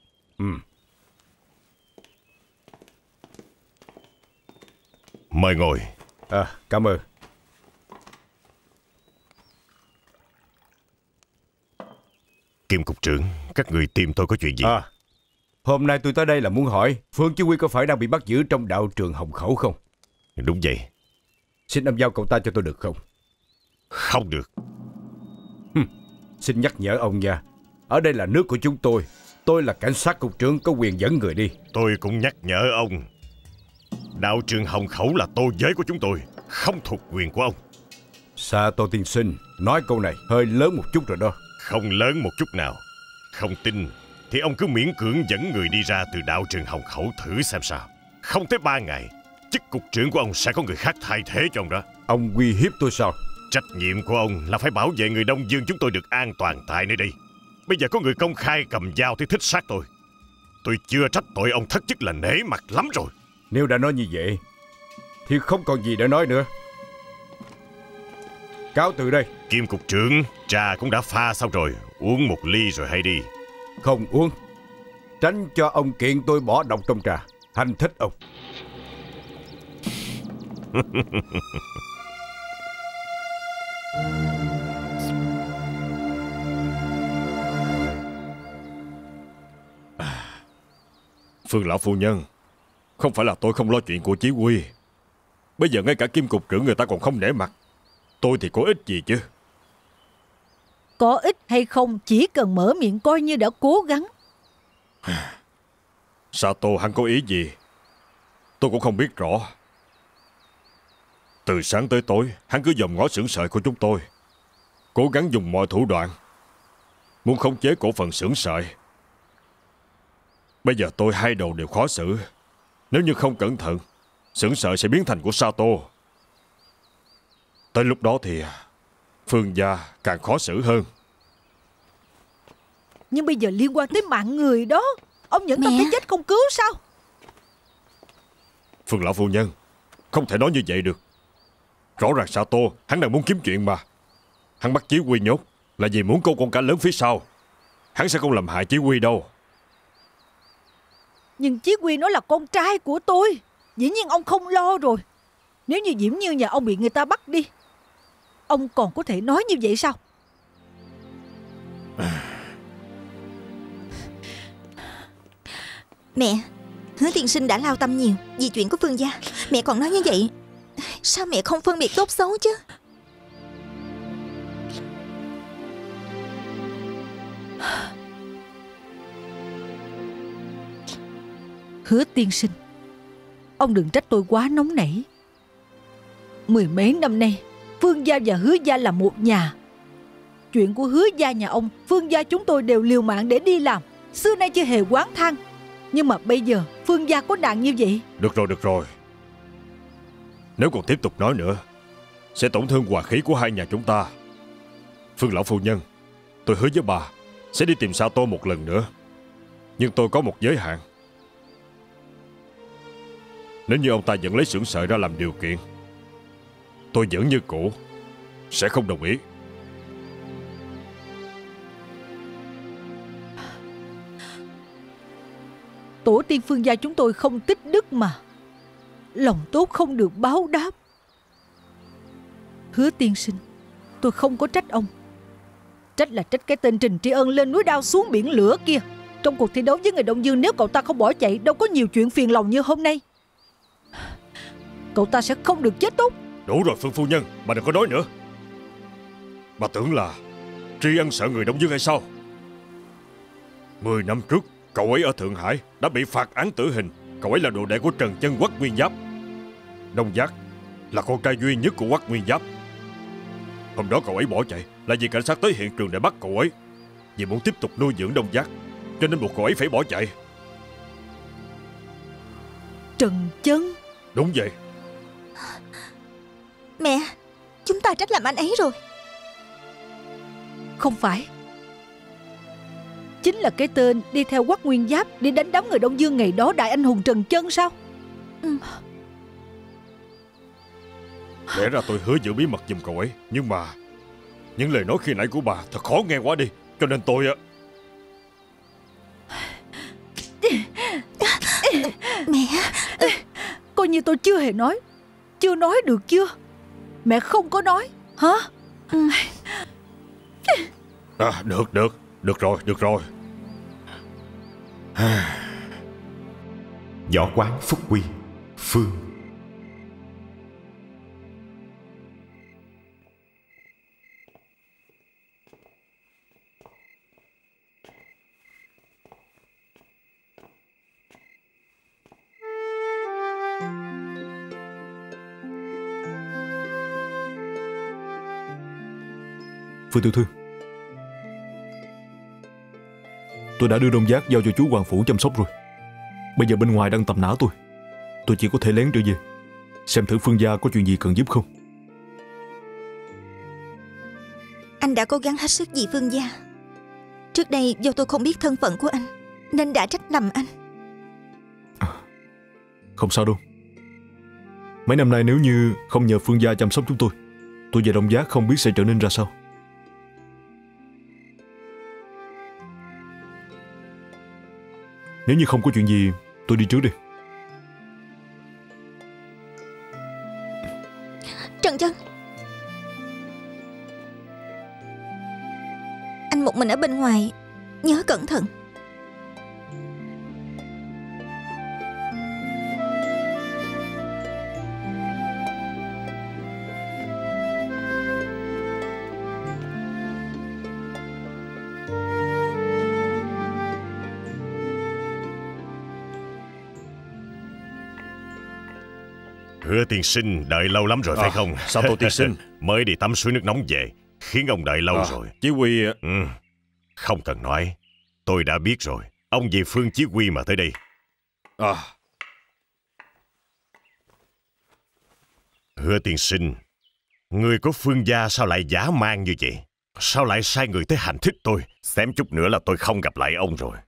Mời ngồi. Cảm ơn. Kim cục trưởng, các người tìm tôi có chuyện gì? Hôm nay tôi tới đây là muốn hỏi Phương Chí Huy có phải đang bị bắt giữ trong đạo trường Hồng Khẩu không? Đúng vậy. Xin ông giao cậu ta cho tôi được không? Không được. Xin nhắc nhở ông nha, ở đây là nước của chúng tôi. Tôi là cảnh sát cục trưởng, có quyền dẫn người đi. Tôi cũng nhắc nhở ông, đạo trường Hồng Khẩu là tô giới của chúng tôi, không thuộc quyền của ông. Sato tiên sinh, nói câu này hơi lớn một chút rồi đó. Không lớn một chút nào. Không tin thì ông cứ miễn cưỡng dẫn người đi ra từ đạo trường Hồng Khẩu thử xem sao. Không tới 3 ngày, chức cục trưởng của ông sẽ có người khác thay thế cho ông đó. Ông uy hiếp tôi sao? Trách nhiệm của ông là phải bảo vệ người Đông Dương chúng tôi được an toàn tại nơi đây. Bây giờ có người công khai cầm dao tới thích sát tôi. Tôi chưa trách tội ông thất chức là nể mặt lắm rồi. Nếu đã nói như vậy thì không còn gì để nói nữa. Cáo từ đây. Kim cục trưởng, trà cũng đã pha xong rồi, uống một ly rồi hãy đi. Không uống, tránh cho ông kiện tôi bỏ độc trong trà. Hành thích ông. Phương lão phu nhân, không phải là tôi không lo chuyện của Chí Huy. Bây giờ ngay cả Kim cục trưởng người ta còn không nể mặt. Tôi thì có ích gì chứ? Có ích hay không, chỉ cần mở miệng coi như đã cố gắng. Sato hắn có ý gì tôi cũng không biết rõ. Từ sáng tới tối hắn cứ dòm ngó xưởng sợi của chúng tôi, cố gắng dùng mọi thủ đoạn muốn khống chế cổ phần xưởng sợi. Bây giờ tôi hai đầu đều khó xử. Nếu như không cẩn thận, xưởng sợi sẽ biến thành của Sato. Tới lúc đó thì Phương gia càng khó xử hơn. Nhưng bây giờ liên quan tới mạng người đó, ông nhẫn tâm cái chết không cứu sao? Phương lão phu nhân, không thể nói như vậy được. Rõ ràng Sato hắn đang muốn kiếm chuyện mà. Hắn bắt Chí Huy nhốt là vì muốn câu con cá lớn phía sau. Hắn sẽ không làm hại Chí Huy đâu. Nhưng Chí Huy nó là con trai của tôi. Dĩ nhiên ông không lo rồi. Nếu như Diễm Như nhà ông bị người ta bắt đi, ông còn có thể nói như vậy sao? Mẹ, Hứa tiên sinh đã lao tâm nhiều vì chuyện của Phương gia. Mẹ còn nói như vậy, sao mẹ không phân biệt tốt xấu chứ? Hứa tiên sinh, ông đừng trách tôi quá nóng nảy. Mười mấy năm nay, Phương gia và Hứa gia là một nhà. Chuyện của Hứa gia nhà ông, Phương gia chúng tôi đều liều mạng để đi làm, xưa nay chưa hề oán than. Nhưng mà bây giờ Phương gia có nạn như vậy. Được rồi. Nếu còn tiếp tục nói nữa, sẽ tổn thương hòa khí của hai nhà chúng ta. Phương lão phu nhân, tôi hứa với bà sẽ đi tìm Sato một lần nữa. Nhưng tôi có một giới hạn. Nếu như ông ta vẫn lấy xưởng sợi ra làm điều kiện, tôi vẫn như cũ sẽ không đồng ý. Tổ tiên Phương gia chúng tôi không tích đức mà. Lòng tốt không được báo đáp. Hứa tiên sinh, tôi không có trách ông. Trách là trách cái tên Trình Tri Ân lên núi đao xuống biển lửa kia. Trong cuộc thi đấu với người Đông Dương, nếu cậu ta không bỏ chạy, đâu có nhiều chuyện phiền lòng như hôm nay. Cậu ta sẽ không được chết tốt. Đủ rồi Phương phu nhân, bà đừng có nói nữa. Bà tưởng là Tri Ân sợ người Đông Dương hay sao? 10 năm trước, cậu ấy ở Thượng Hải đã bị phạt án tử hình. Cậu ấy là đồ đệ của Trần Chân, Quách Nguyên Giáp. Đông Giác là con trai duy nhất của Quách Nguyên Giáp. Hôm đó cậu ấy bỏ chạy là vì cảnh sát tới hiện trường để bắt cậu ấy. Vì muốn tiếp tục nuôi dưỡng Đông Giác, cho nên buộc cậu ấy phải bỏ chạy. Trần Chân? Đúng vậy. Mẹ, chúng ta trách làm anh ấy rồi. Không phải. Chính là cái tên đi theo Quách Nguyên Giáp để đánh đấm người Đông Dương ngày đó, đại anh hùng Trần Chân sao? Lẽ ra tôi hứa giữ bí mật giùm cậu ấy, nhưng mà những lời nói khi nãy của bà thật khó nghe quá đi. Cho nên tôi Mẹ, coi như tôi chưa hề nói. Chưa nói được chưa? Mẹ không có nói hả? Được rồi. Võ quán Phúc Quy, Phương. Phương tiểu thư, tôi đã đưa Đông Giác giao cho chú Hoàng Phủ chăm sóc rồi. Bây giờ bên ngoài đang tầm nã tôi chỉ có thể lén trở về, xem thử Phương gia có chuyện gì cần giúp không. Anh đã cố gắng hết sức vì Phương gia. Trước đây do tôi không biết thân phận của anh nên đã trách lầm anh. Không sao đâu. Mấy năm nay nếu như không nhờ Phương gia chăm sóc chúng tôi và Đông Giác không biết sẽ trở nên ra sao. Nếu như không có chuyện gì, tôi đi trước đi. Trần Chân, anh một mình ở bên ngoài, nhớ cẩn thận. Hứa tiên sinh đợi lâu lắm rồi phải không? Sato tiên sinh mới đi tắm suối nước nóng về, khiến ông đợi lâu rồi. Chí Huy... Không cần nói, tôi đã biết rồi. Ông vì Phương Chí Huy mà tới đây. Hứa tiên sinh, người của Phương gia sao lại dã man như vậy? Sao lại sai người tới hành thích tôi? Xém chút nữa là tôi không gặp lại ông rồi.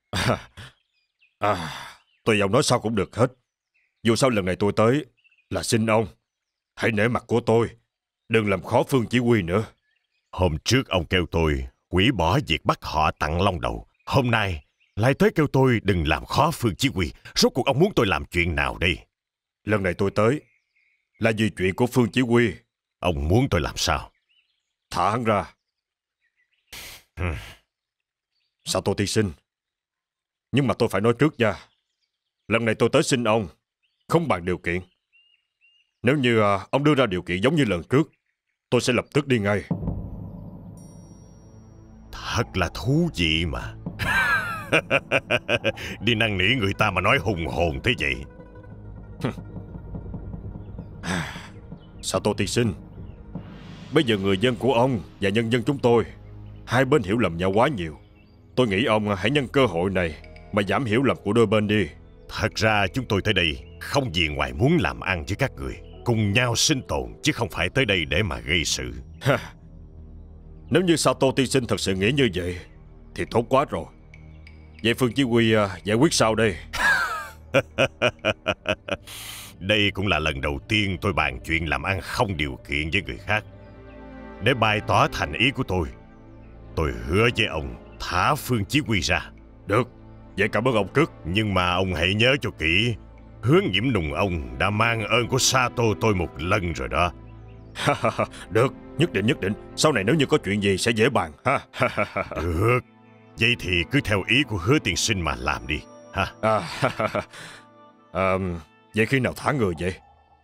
Tôi ông nói sao cũng được hết. Dù sao lần này tôi tới là xin ông hãy nể mặt của tôi, đừng làm khó Phương chỉ huy nữa. Hôm trước ông kêu tôi hủy bỏ việc bắt họ tặng long đầu. Hôm nay lại tới kêu tôi đừng làm khó Phương chỉ huy. Rốt cuộc ông muốn tôi làm chuyện nào đây? Lần này tôi tới là vì chuyện của Phương chỉ huy. Ông muốn tôi làm sao? Thả hắn ra. Sato tiên sinh, nhưng mà tôi phải nói trước nha. Lần này tôi tới xin ông không bàn điều kiện. Nếu như ông đưa ra điều kiện giống như lần trước, tôi sẽ lập tức đi ngay. Thật là thú vị mà. Đi năn nỉ người ta mà nói hùng hồn thế vậy. Sato tiên sinh, bây giờ người dân của ông và nhân dân chúng tôi hai bên hiểu lầm nhau quá nhiều. Tôi nghĩ ông hãy nhân cơ hội này mà giảm hiểu lầm của đôi bên đi. Thật ra chúng tôi tới đây không gì ngoài muốn làm ăn với các người, cùng nhau sinh tồn, chứ không phải tới đây để mà gây sự. Nếu như Sato tiên sinh thật sự nghĩ như vậy thì tốt quá rồi. Vậy Phương chỉ huy giải quyết sao đây? Đây cũng là lần đầu tiên tôi bàn chuyện làm ăn không điều kiện với người khác. Để bày tỏ thành ý của tôi hứa với ông thả Phương chí huy ra. Được, vậy cảm ơn ông trước. Nhưng mà ông hãy nhớ cho kỹ, Hướng Nhiễm Nùng ông đã mang ơn của Sato tôi một lần rồi đó. Được, nhất định. Sau này nếu như có chuyện gì sẽ dễ bàn. Được, vậy thì cứ theo ý của Hứa tiên sinh mà làm đi. Vậy khi nào thả người vậy?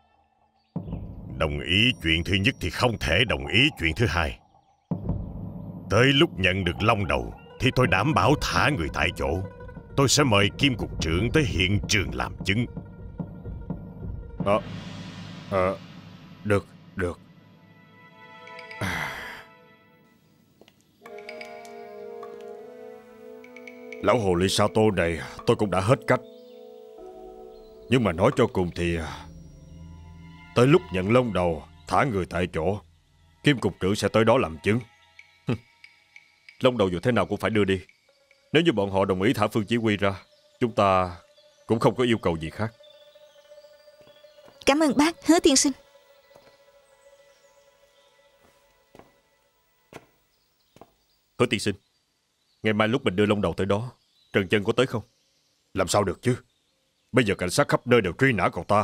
Đồng ý chuyện thứ nhất thì không thể đồng ý chuyện thứ hai. Tới lúc nhận được long đầu thì tôi đảm bảo thả người tại chỗ. Tôi sẽ mời Kim cục trưởng tới hiện trường làm chứng. Được. Lão hồ ly Sato này tôi cũng đã hết cách. Nhưng mà nói cho cùng thì tới lúc nhận long đầu thả người tại chỗ, Kim cục trưởng sẽ tới đó làm chứng. Long đầu dù thế nào cũng phải đưa đi. Nếu như bọn họ đồng ý thả Phương chỉ huy ra, chúng ta cũng không có yêu cầu gì khác. Cảm ơn bác, Hứa tiên sinh. Hứa tiên sinh, ngày mai lúc mình đưa long đầu tới đó, Trần Chân có tới không? Làm sao được chứ? Bây giờ cảnh sát khắp nơi đều truy nã cậu ta.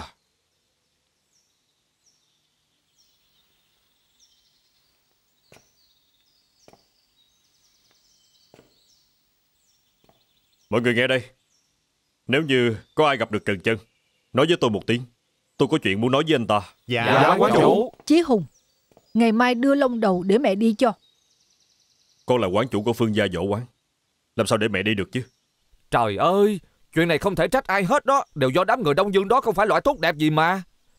Mọi người nghe đây. Nếu như có ai gặp được Trần Chân, nói với tôi một tiếng. Tôi có chuyện muốn nói với anh ta. Dạ quán chủ. Chí Hùng, ngày mai đưa long đầu để mẹ đi cho. Con là quán chủ của Phương gia võ quán, làm sao để mẹ đi được chứ? Trời ơi, chuyện này không thể trách ai hết đó. Đều do đám người Đông Dương đó không phải loại tốt đẹp gì mà.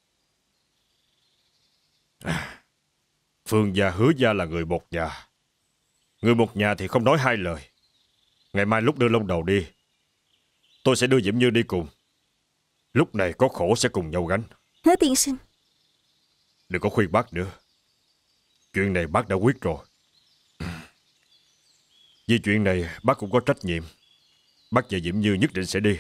Phương gia Hứa gia là người một nhà. Người một nhà thì không nói hai lời. Ngày mai lúc đưa long đầu đi, tôi sẽ đưa Diễm Như đi cùng. Lúc này có khổ sẽ cùng nhau gánh. Hứa tiên sinh, đừng có khuyên bác nữa. Chuyện này bác đã quyết rồi. Vì chuyện này bác cũng có trách nhiệm. Bác và Diễm Như nhất định sẽ đi.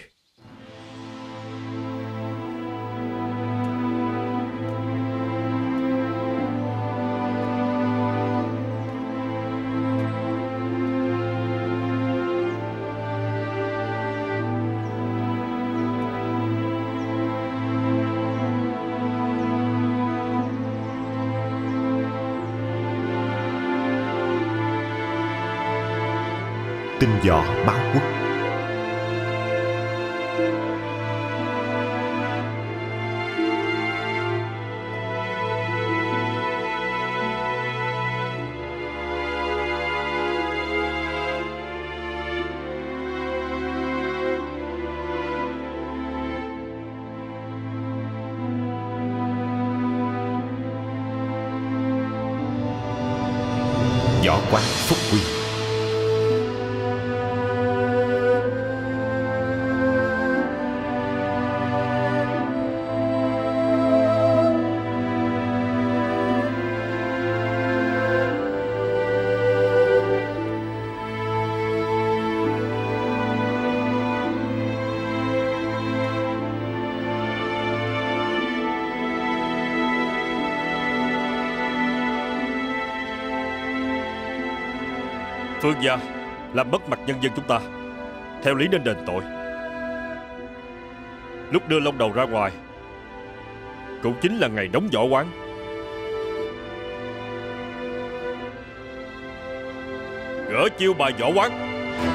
Tinh Võ Báo Quốc. Võ quán Phúc Quy. Phương gia làm mất mặt nhân dân chúng ta, theo lý nên đền tội. Lúc đưa Long Đầu ra ngoài cũng chính là ngày đóng võ quán. Gỡ chiêu bài võ quán.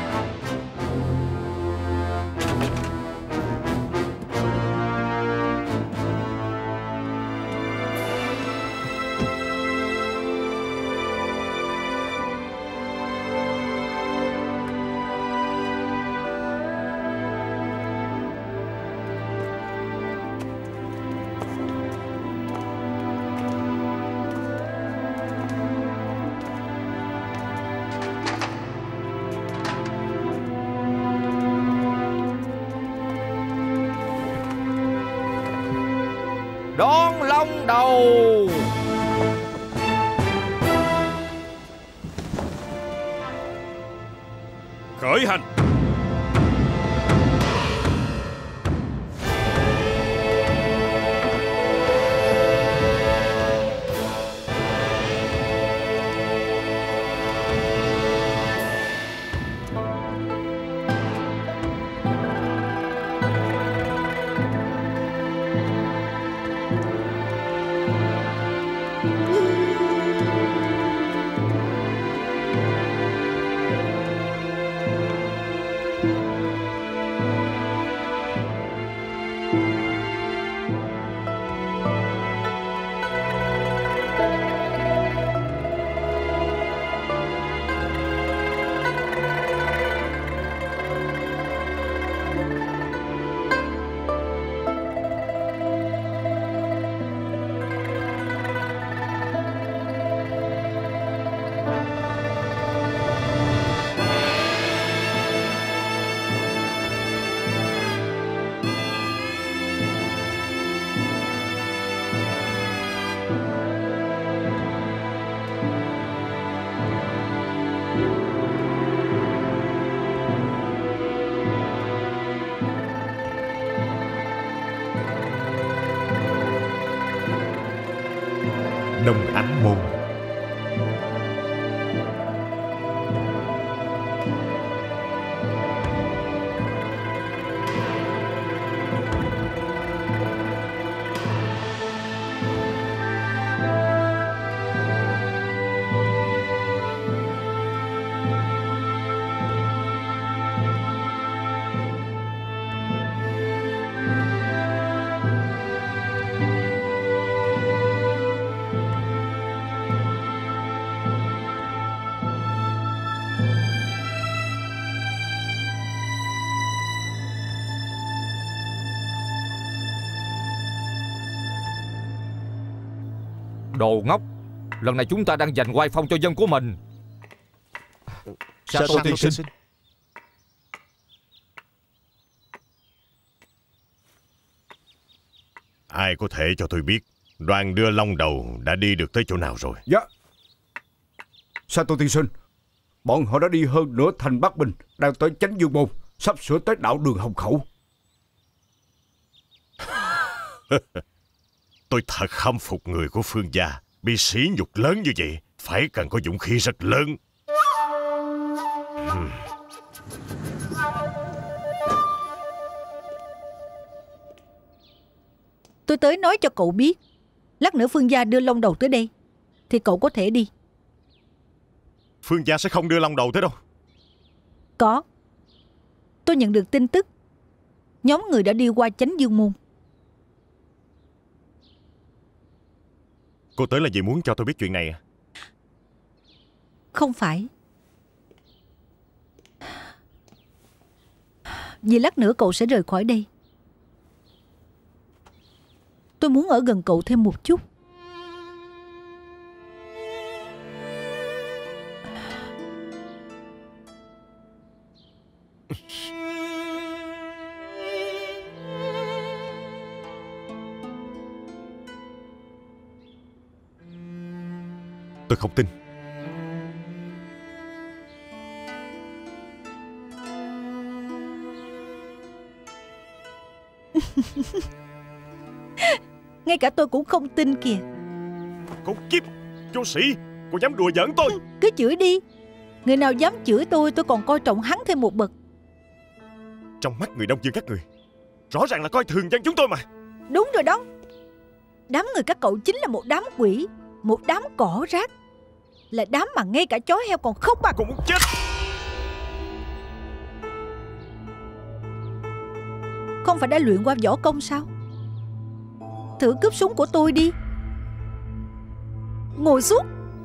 Đón Long Đầu. Khởi hành. Đông Ánh Môn. Đồ ngốc, lần này chúng ta đang giành oai phong cho dân của mình. Sato tiên sinh. Ai có thể cho tôi biết đoàn đưa Long Đầu đã đi được tới chỗ nào rồi? Dạ, Sato tiên sinh, bọn họ đã đi hơn nửa thành Bắc Bình, đang tới Chánh Dương Môn, sắp sửa tới đạo đường Hồng Khẩu. Tôi thật khâm phục người của Phương gia, bị sỉ nhục lớn như vậy phải cần có dũng khí rất lớn. Tôi tới nói cho cậu biết, lát nữa Phương gia đưa Long Đầu tới đây thì cậu có thể đi. Phương gia sẽ không đưa Long Đầu tới đâu. Có. Tôi nhận được tin tức nhóm người đã đi qua Chánh Dương Môn. Cô tới là vì muốn cho tôi biết chuyện này à? Không phải. Vì lát nữa cậu sẽ rời khỏi đây. Tôi muốn ở gần cậu thêm một chút. Tôi không tin. Ngay cả tôi cũng không tin kìa. Con kiếp vô sĩ, cô dám đùa giỡn tôi. Cứ chửi đi. Người nào dám chửi tôi còn coi trọng hắn thêm một bậc. Trong mắt người Đông Dương các người, rõ ràng là coi thường dân chúng tôi mà. Đúng rồi đó. Đám người các cậu chính là một đám quỷ, một đám cỏ rác, là đám mà ngay cả chó heo còn không bằng. Cô muốn chết. Không phải đã luyện qua võ công sao? Thử cướp súng của tôi đi. Ngồi xuống.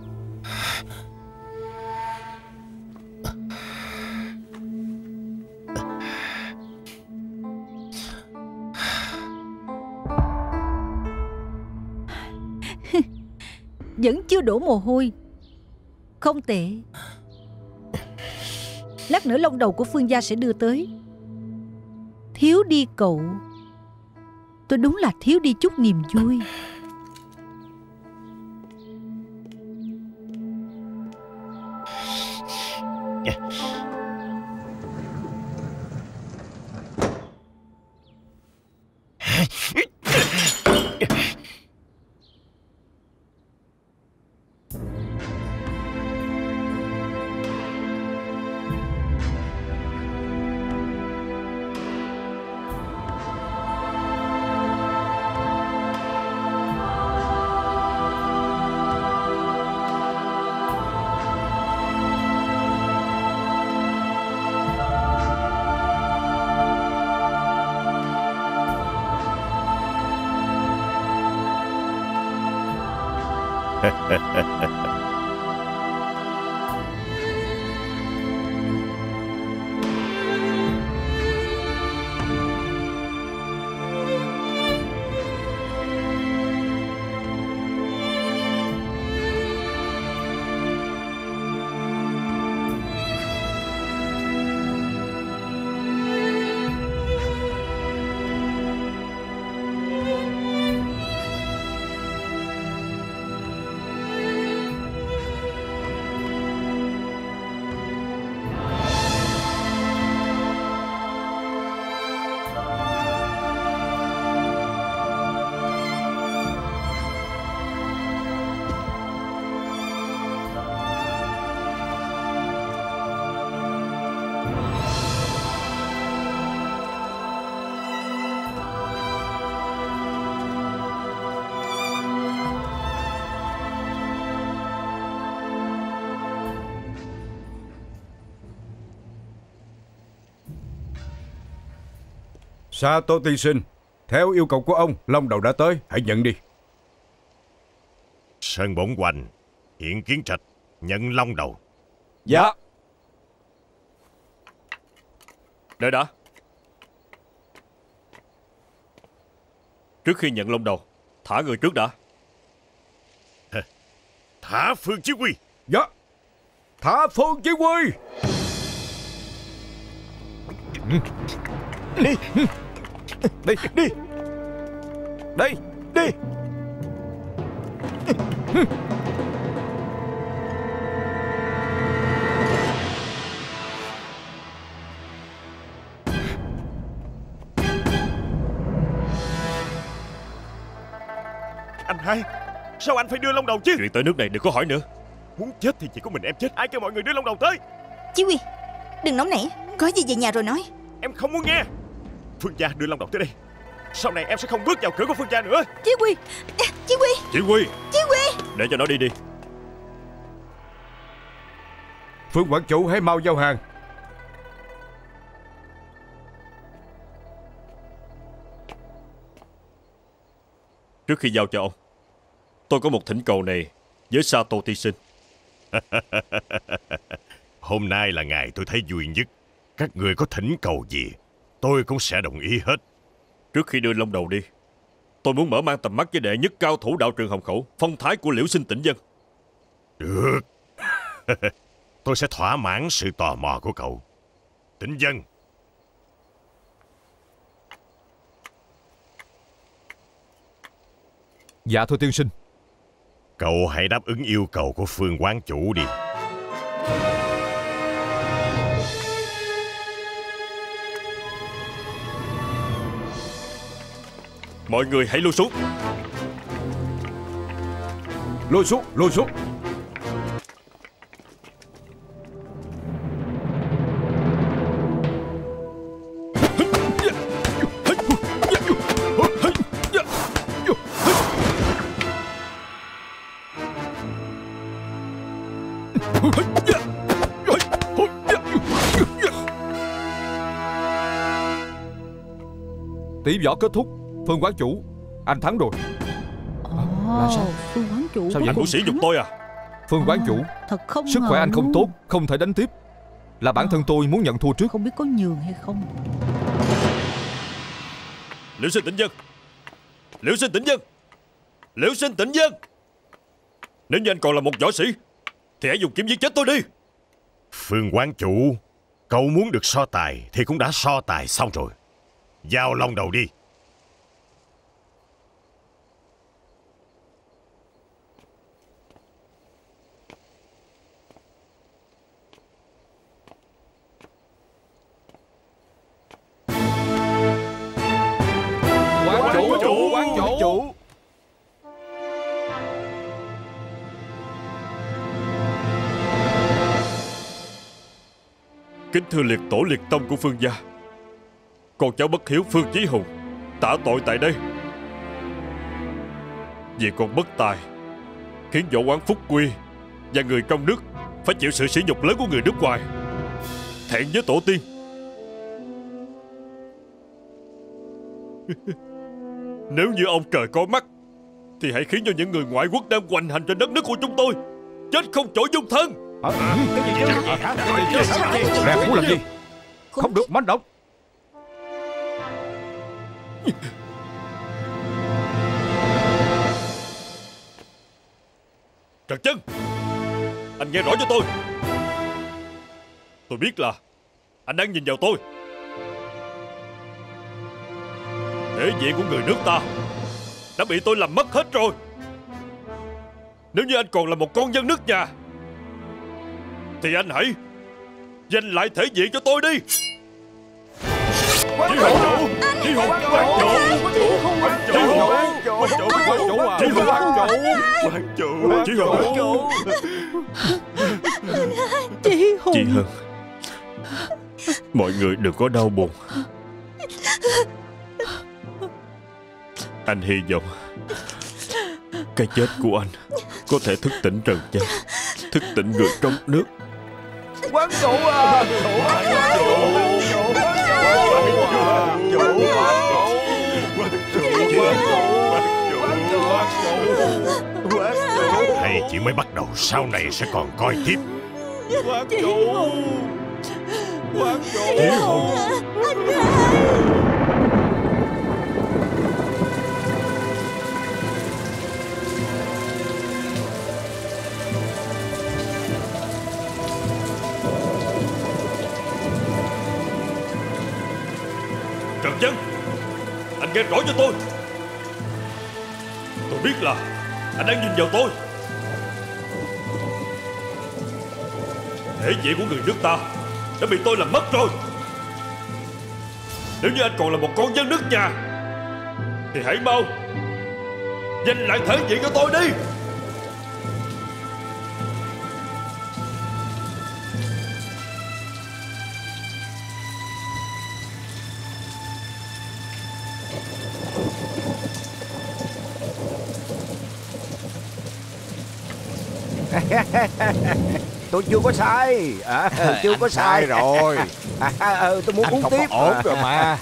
Vẫn chưa đổ mồ hôi. Không tệ. Lát nữa long đầu của Phương gia sẽ đưa tới. Thiếu đi cậu, tôi đúng là thiếu đi chút niềm vui. Sato tiên sinh, theo yêu cầu của ông, long đầu đã tới, hãy nhận đi. Sơn Bổn Hoành, Hiện Kiến Trạch, nhận long đầu. Dạ. Đợi đã. Trước khi nhận long đầu, thả người trước đã. Thả Phương Chí Quy. Dạ. Thả Phương Chí Quy. Đi. Đi. Đi. Đi. Đi. Anh hai, sao anh phải đưa long đầu chứ? Chuyện tới nước này đừng có hỏi nữa. Muốn chết thì chỉ có mình em chết. Ai kêu mọi người đưa long đầu tới? Chí Quy, đừng nóng nảy. Có gì về nhà rồi nói. Em không muốn nghe. Phương gia đưa long đầu tới đây, sau này em sẽ không bước vào cửa của Phương gia nữa. Chí Quy. Chí Quy. Chí Quy. Chí Quy. Để cho nó đi đi. Phương quản chủ hãy mau giao hàng. Trước khi giao cho ông, tôi có một thỉnh cầu này với Sato tiên sinh. Hôm nay là ngày tôi thấy vui nhất. Các người có thỉnh cầu gì, tôi cũng sẽ đồng ý hết. Trước khi đưa long đầu đi, tôi muốn mở mang tầm mắt với đệ nhất cao thủ đạo trường Hồng Khẩu, phong thái của Liễu Sinh Tĩnh Vân. Được. Tôi sẽ thỏa mãn sự tò mò của cậu. Tĩnh Vân. Dạ thưa tiên sinh. Cậu hãy đáp ứng yêu cầu của Phương quán chủ đi. Mọi người hãy lui xuống. Lùi xuống, lùi xuống. tỷ võ kết thúc, Phương quán chủ, anh thắng rồi. Là sao? Phương quán chủ Sao vậy? Anh muốn sỉ nhục tôi à? Phương quán chủ, thật không sức khỏe ngờ anh không luôn. tốt, không thể đánh tiếp. Là bản thân tôi muốn nhận thua trước. Không biết có nhường hay không. Liễu Sinh Tĩnh Vân, Liễu Sinh Tĩnh Vân, Liễu Sinh Tĩnh Vân, nếu như anh còn là một võ sĩ thì hãy dùng kiếm giết chết tôi đi. Phương quán chủ, cậu muốn được so tài thì cũng đã so tài xong rồi. Giao long đầu đi. Quán chủ. Kính thưa liệt tổ liệt tông của Phương gia, con cháu bất hiếu Phương Chí Hùng tạ tội tại đây. Vì con bất tài khiến võ quán Phúc Quy và người trong nước phải chịu sự sỉ nhục lớn của người nước ngoài, thẹn với tổ tiên. Nếu như ông trời có mắt thì hãy khiến cho những người ngoại quốc đang hoành hành trên đất nước của chúng tôi chết không chỗ dung thân. Rè muốn làm gì? Không được manh động. Trần Chân, anh nghe rõ cho tôi. Tôi biết là anh đang nhìn vào tôi. Thể diện của người nước ta đã bị tôi làm mất hết rồi. Nếu như anh còn là một con dân nước nhà thì anh hãy giành lại thể diện cho tôi đi. Chí Hùng chủ, Chí Hùng quán chủ, Chí Hùng quán chủ à, Chí Hùng quán chủ, Chí Hùng. Chí Hùng. Chị Hân, mọi người đừng có đau buồn. Anh hy vọng cái chết của anh có thể thức tỉnh Trần Chân, thức tỉnh người trong nước. Quán chủ à, Hay chỉ mới bắt đầu, sau này sẽ còn coi tiếp. quán chủ, quán chủ. Chí Hùng. Trần Chân, anh nghe rõ cho tôi. Tôi biết là anh đang nhìn vào tôi. Thể diện của người nước ta đã bị tôi làm mất rồi. Nếu như anh còn là một con dân nước nhà thì hãy mau giành lại thể diện cho tôi đi. Tôi chưa có sai. Chưa có sai rồi. Tôi muốn uống tiếp. Ổn rồi mà.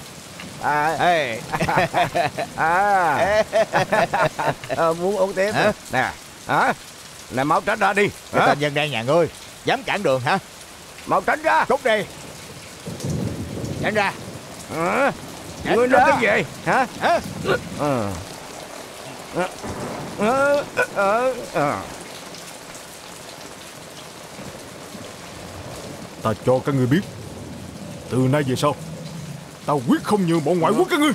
Muốn uống tiếp. Nè, nè, mau tránh ra đi. Cái tên dân đen nhà ngươi dám cản đường hả? Mau tránh ra. Cút đi. Tránh ra. Ngươi nói cái gì hả? Ta cho các ngươi biết, từ nay về sau ta quyết không nhường bọn ngoại quốc các ngươi.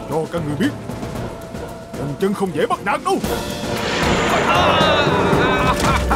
Cho các người biết, Trần Chân không dễ bắt nạt đâu.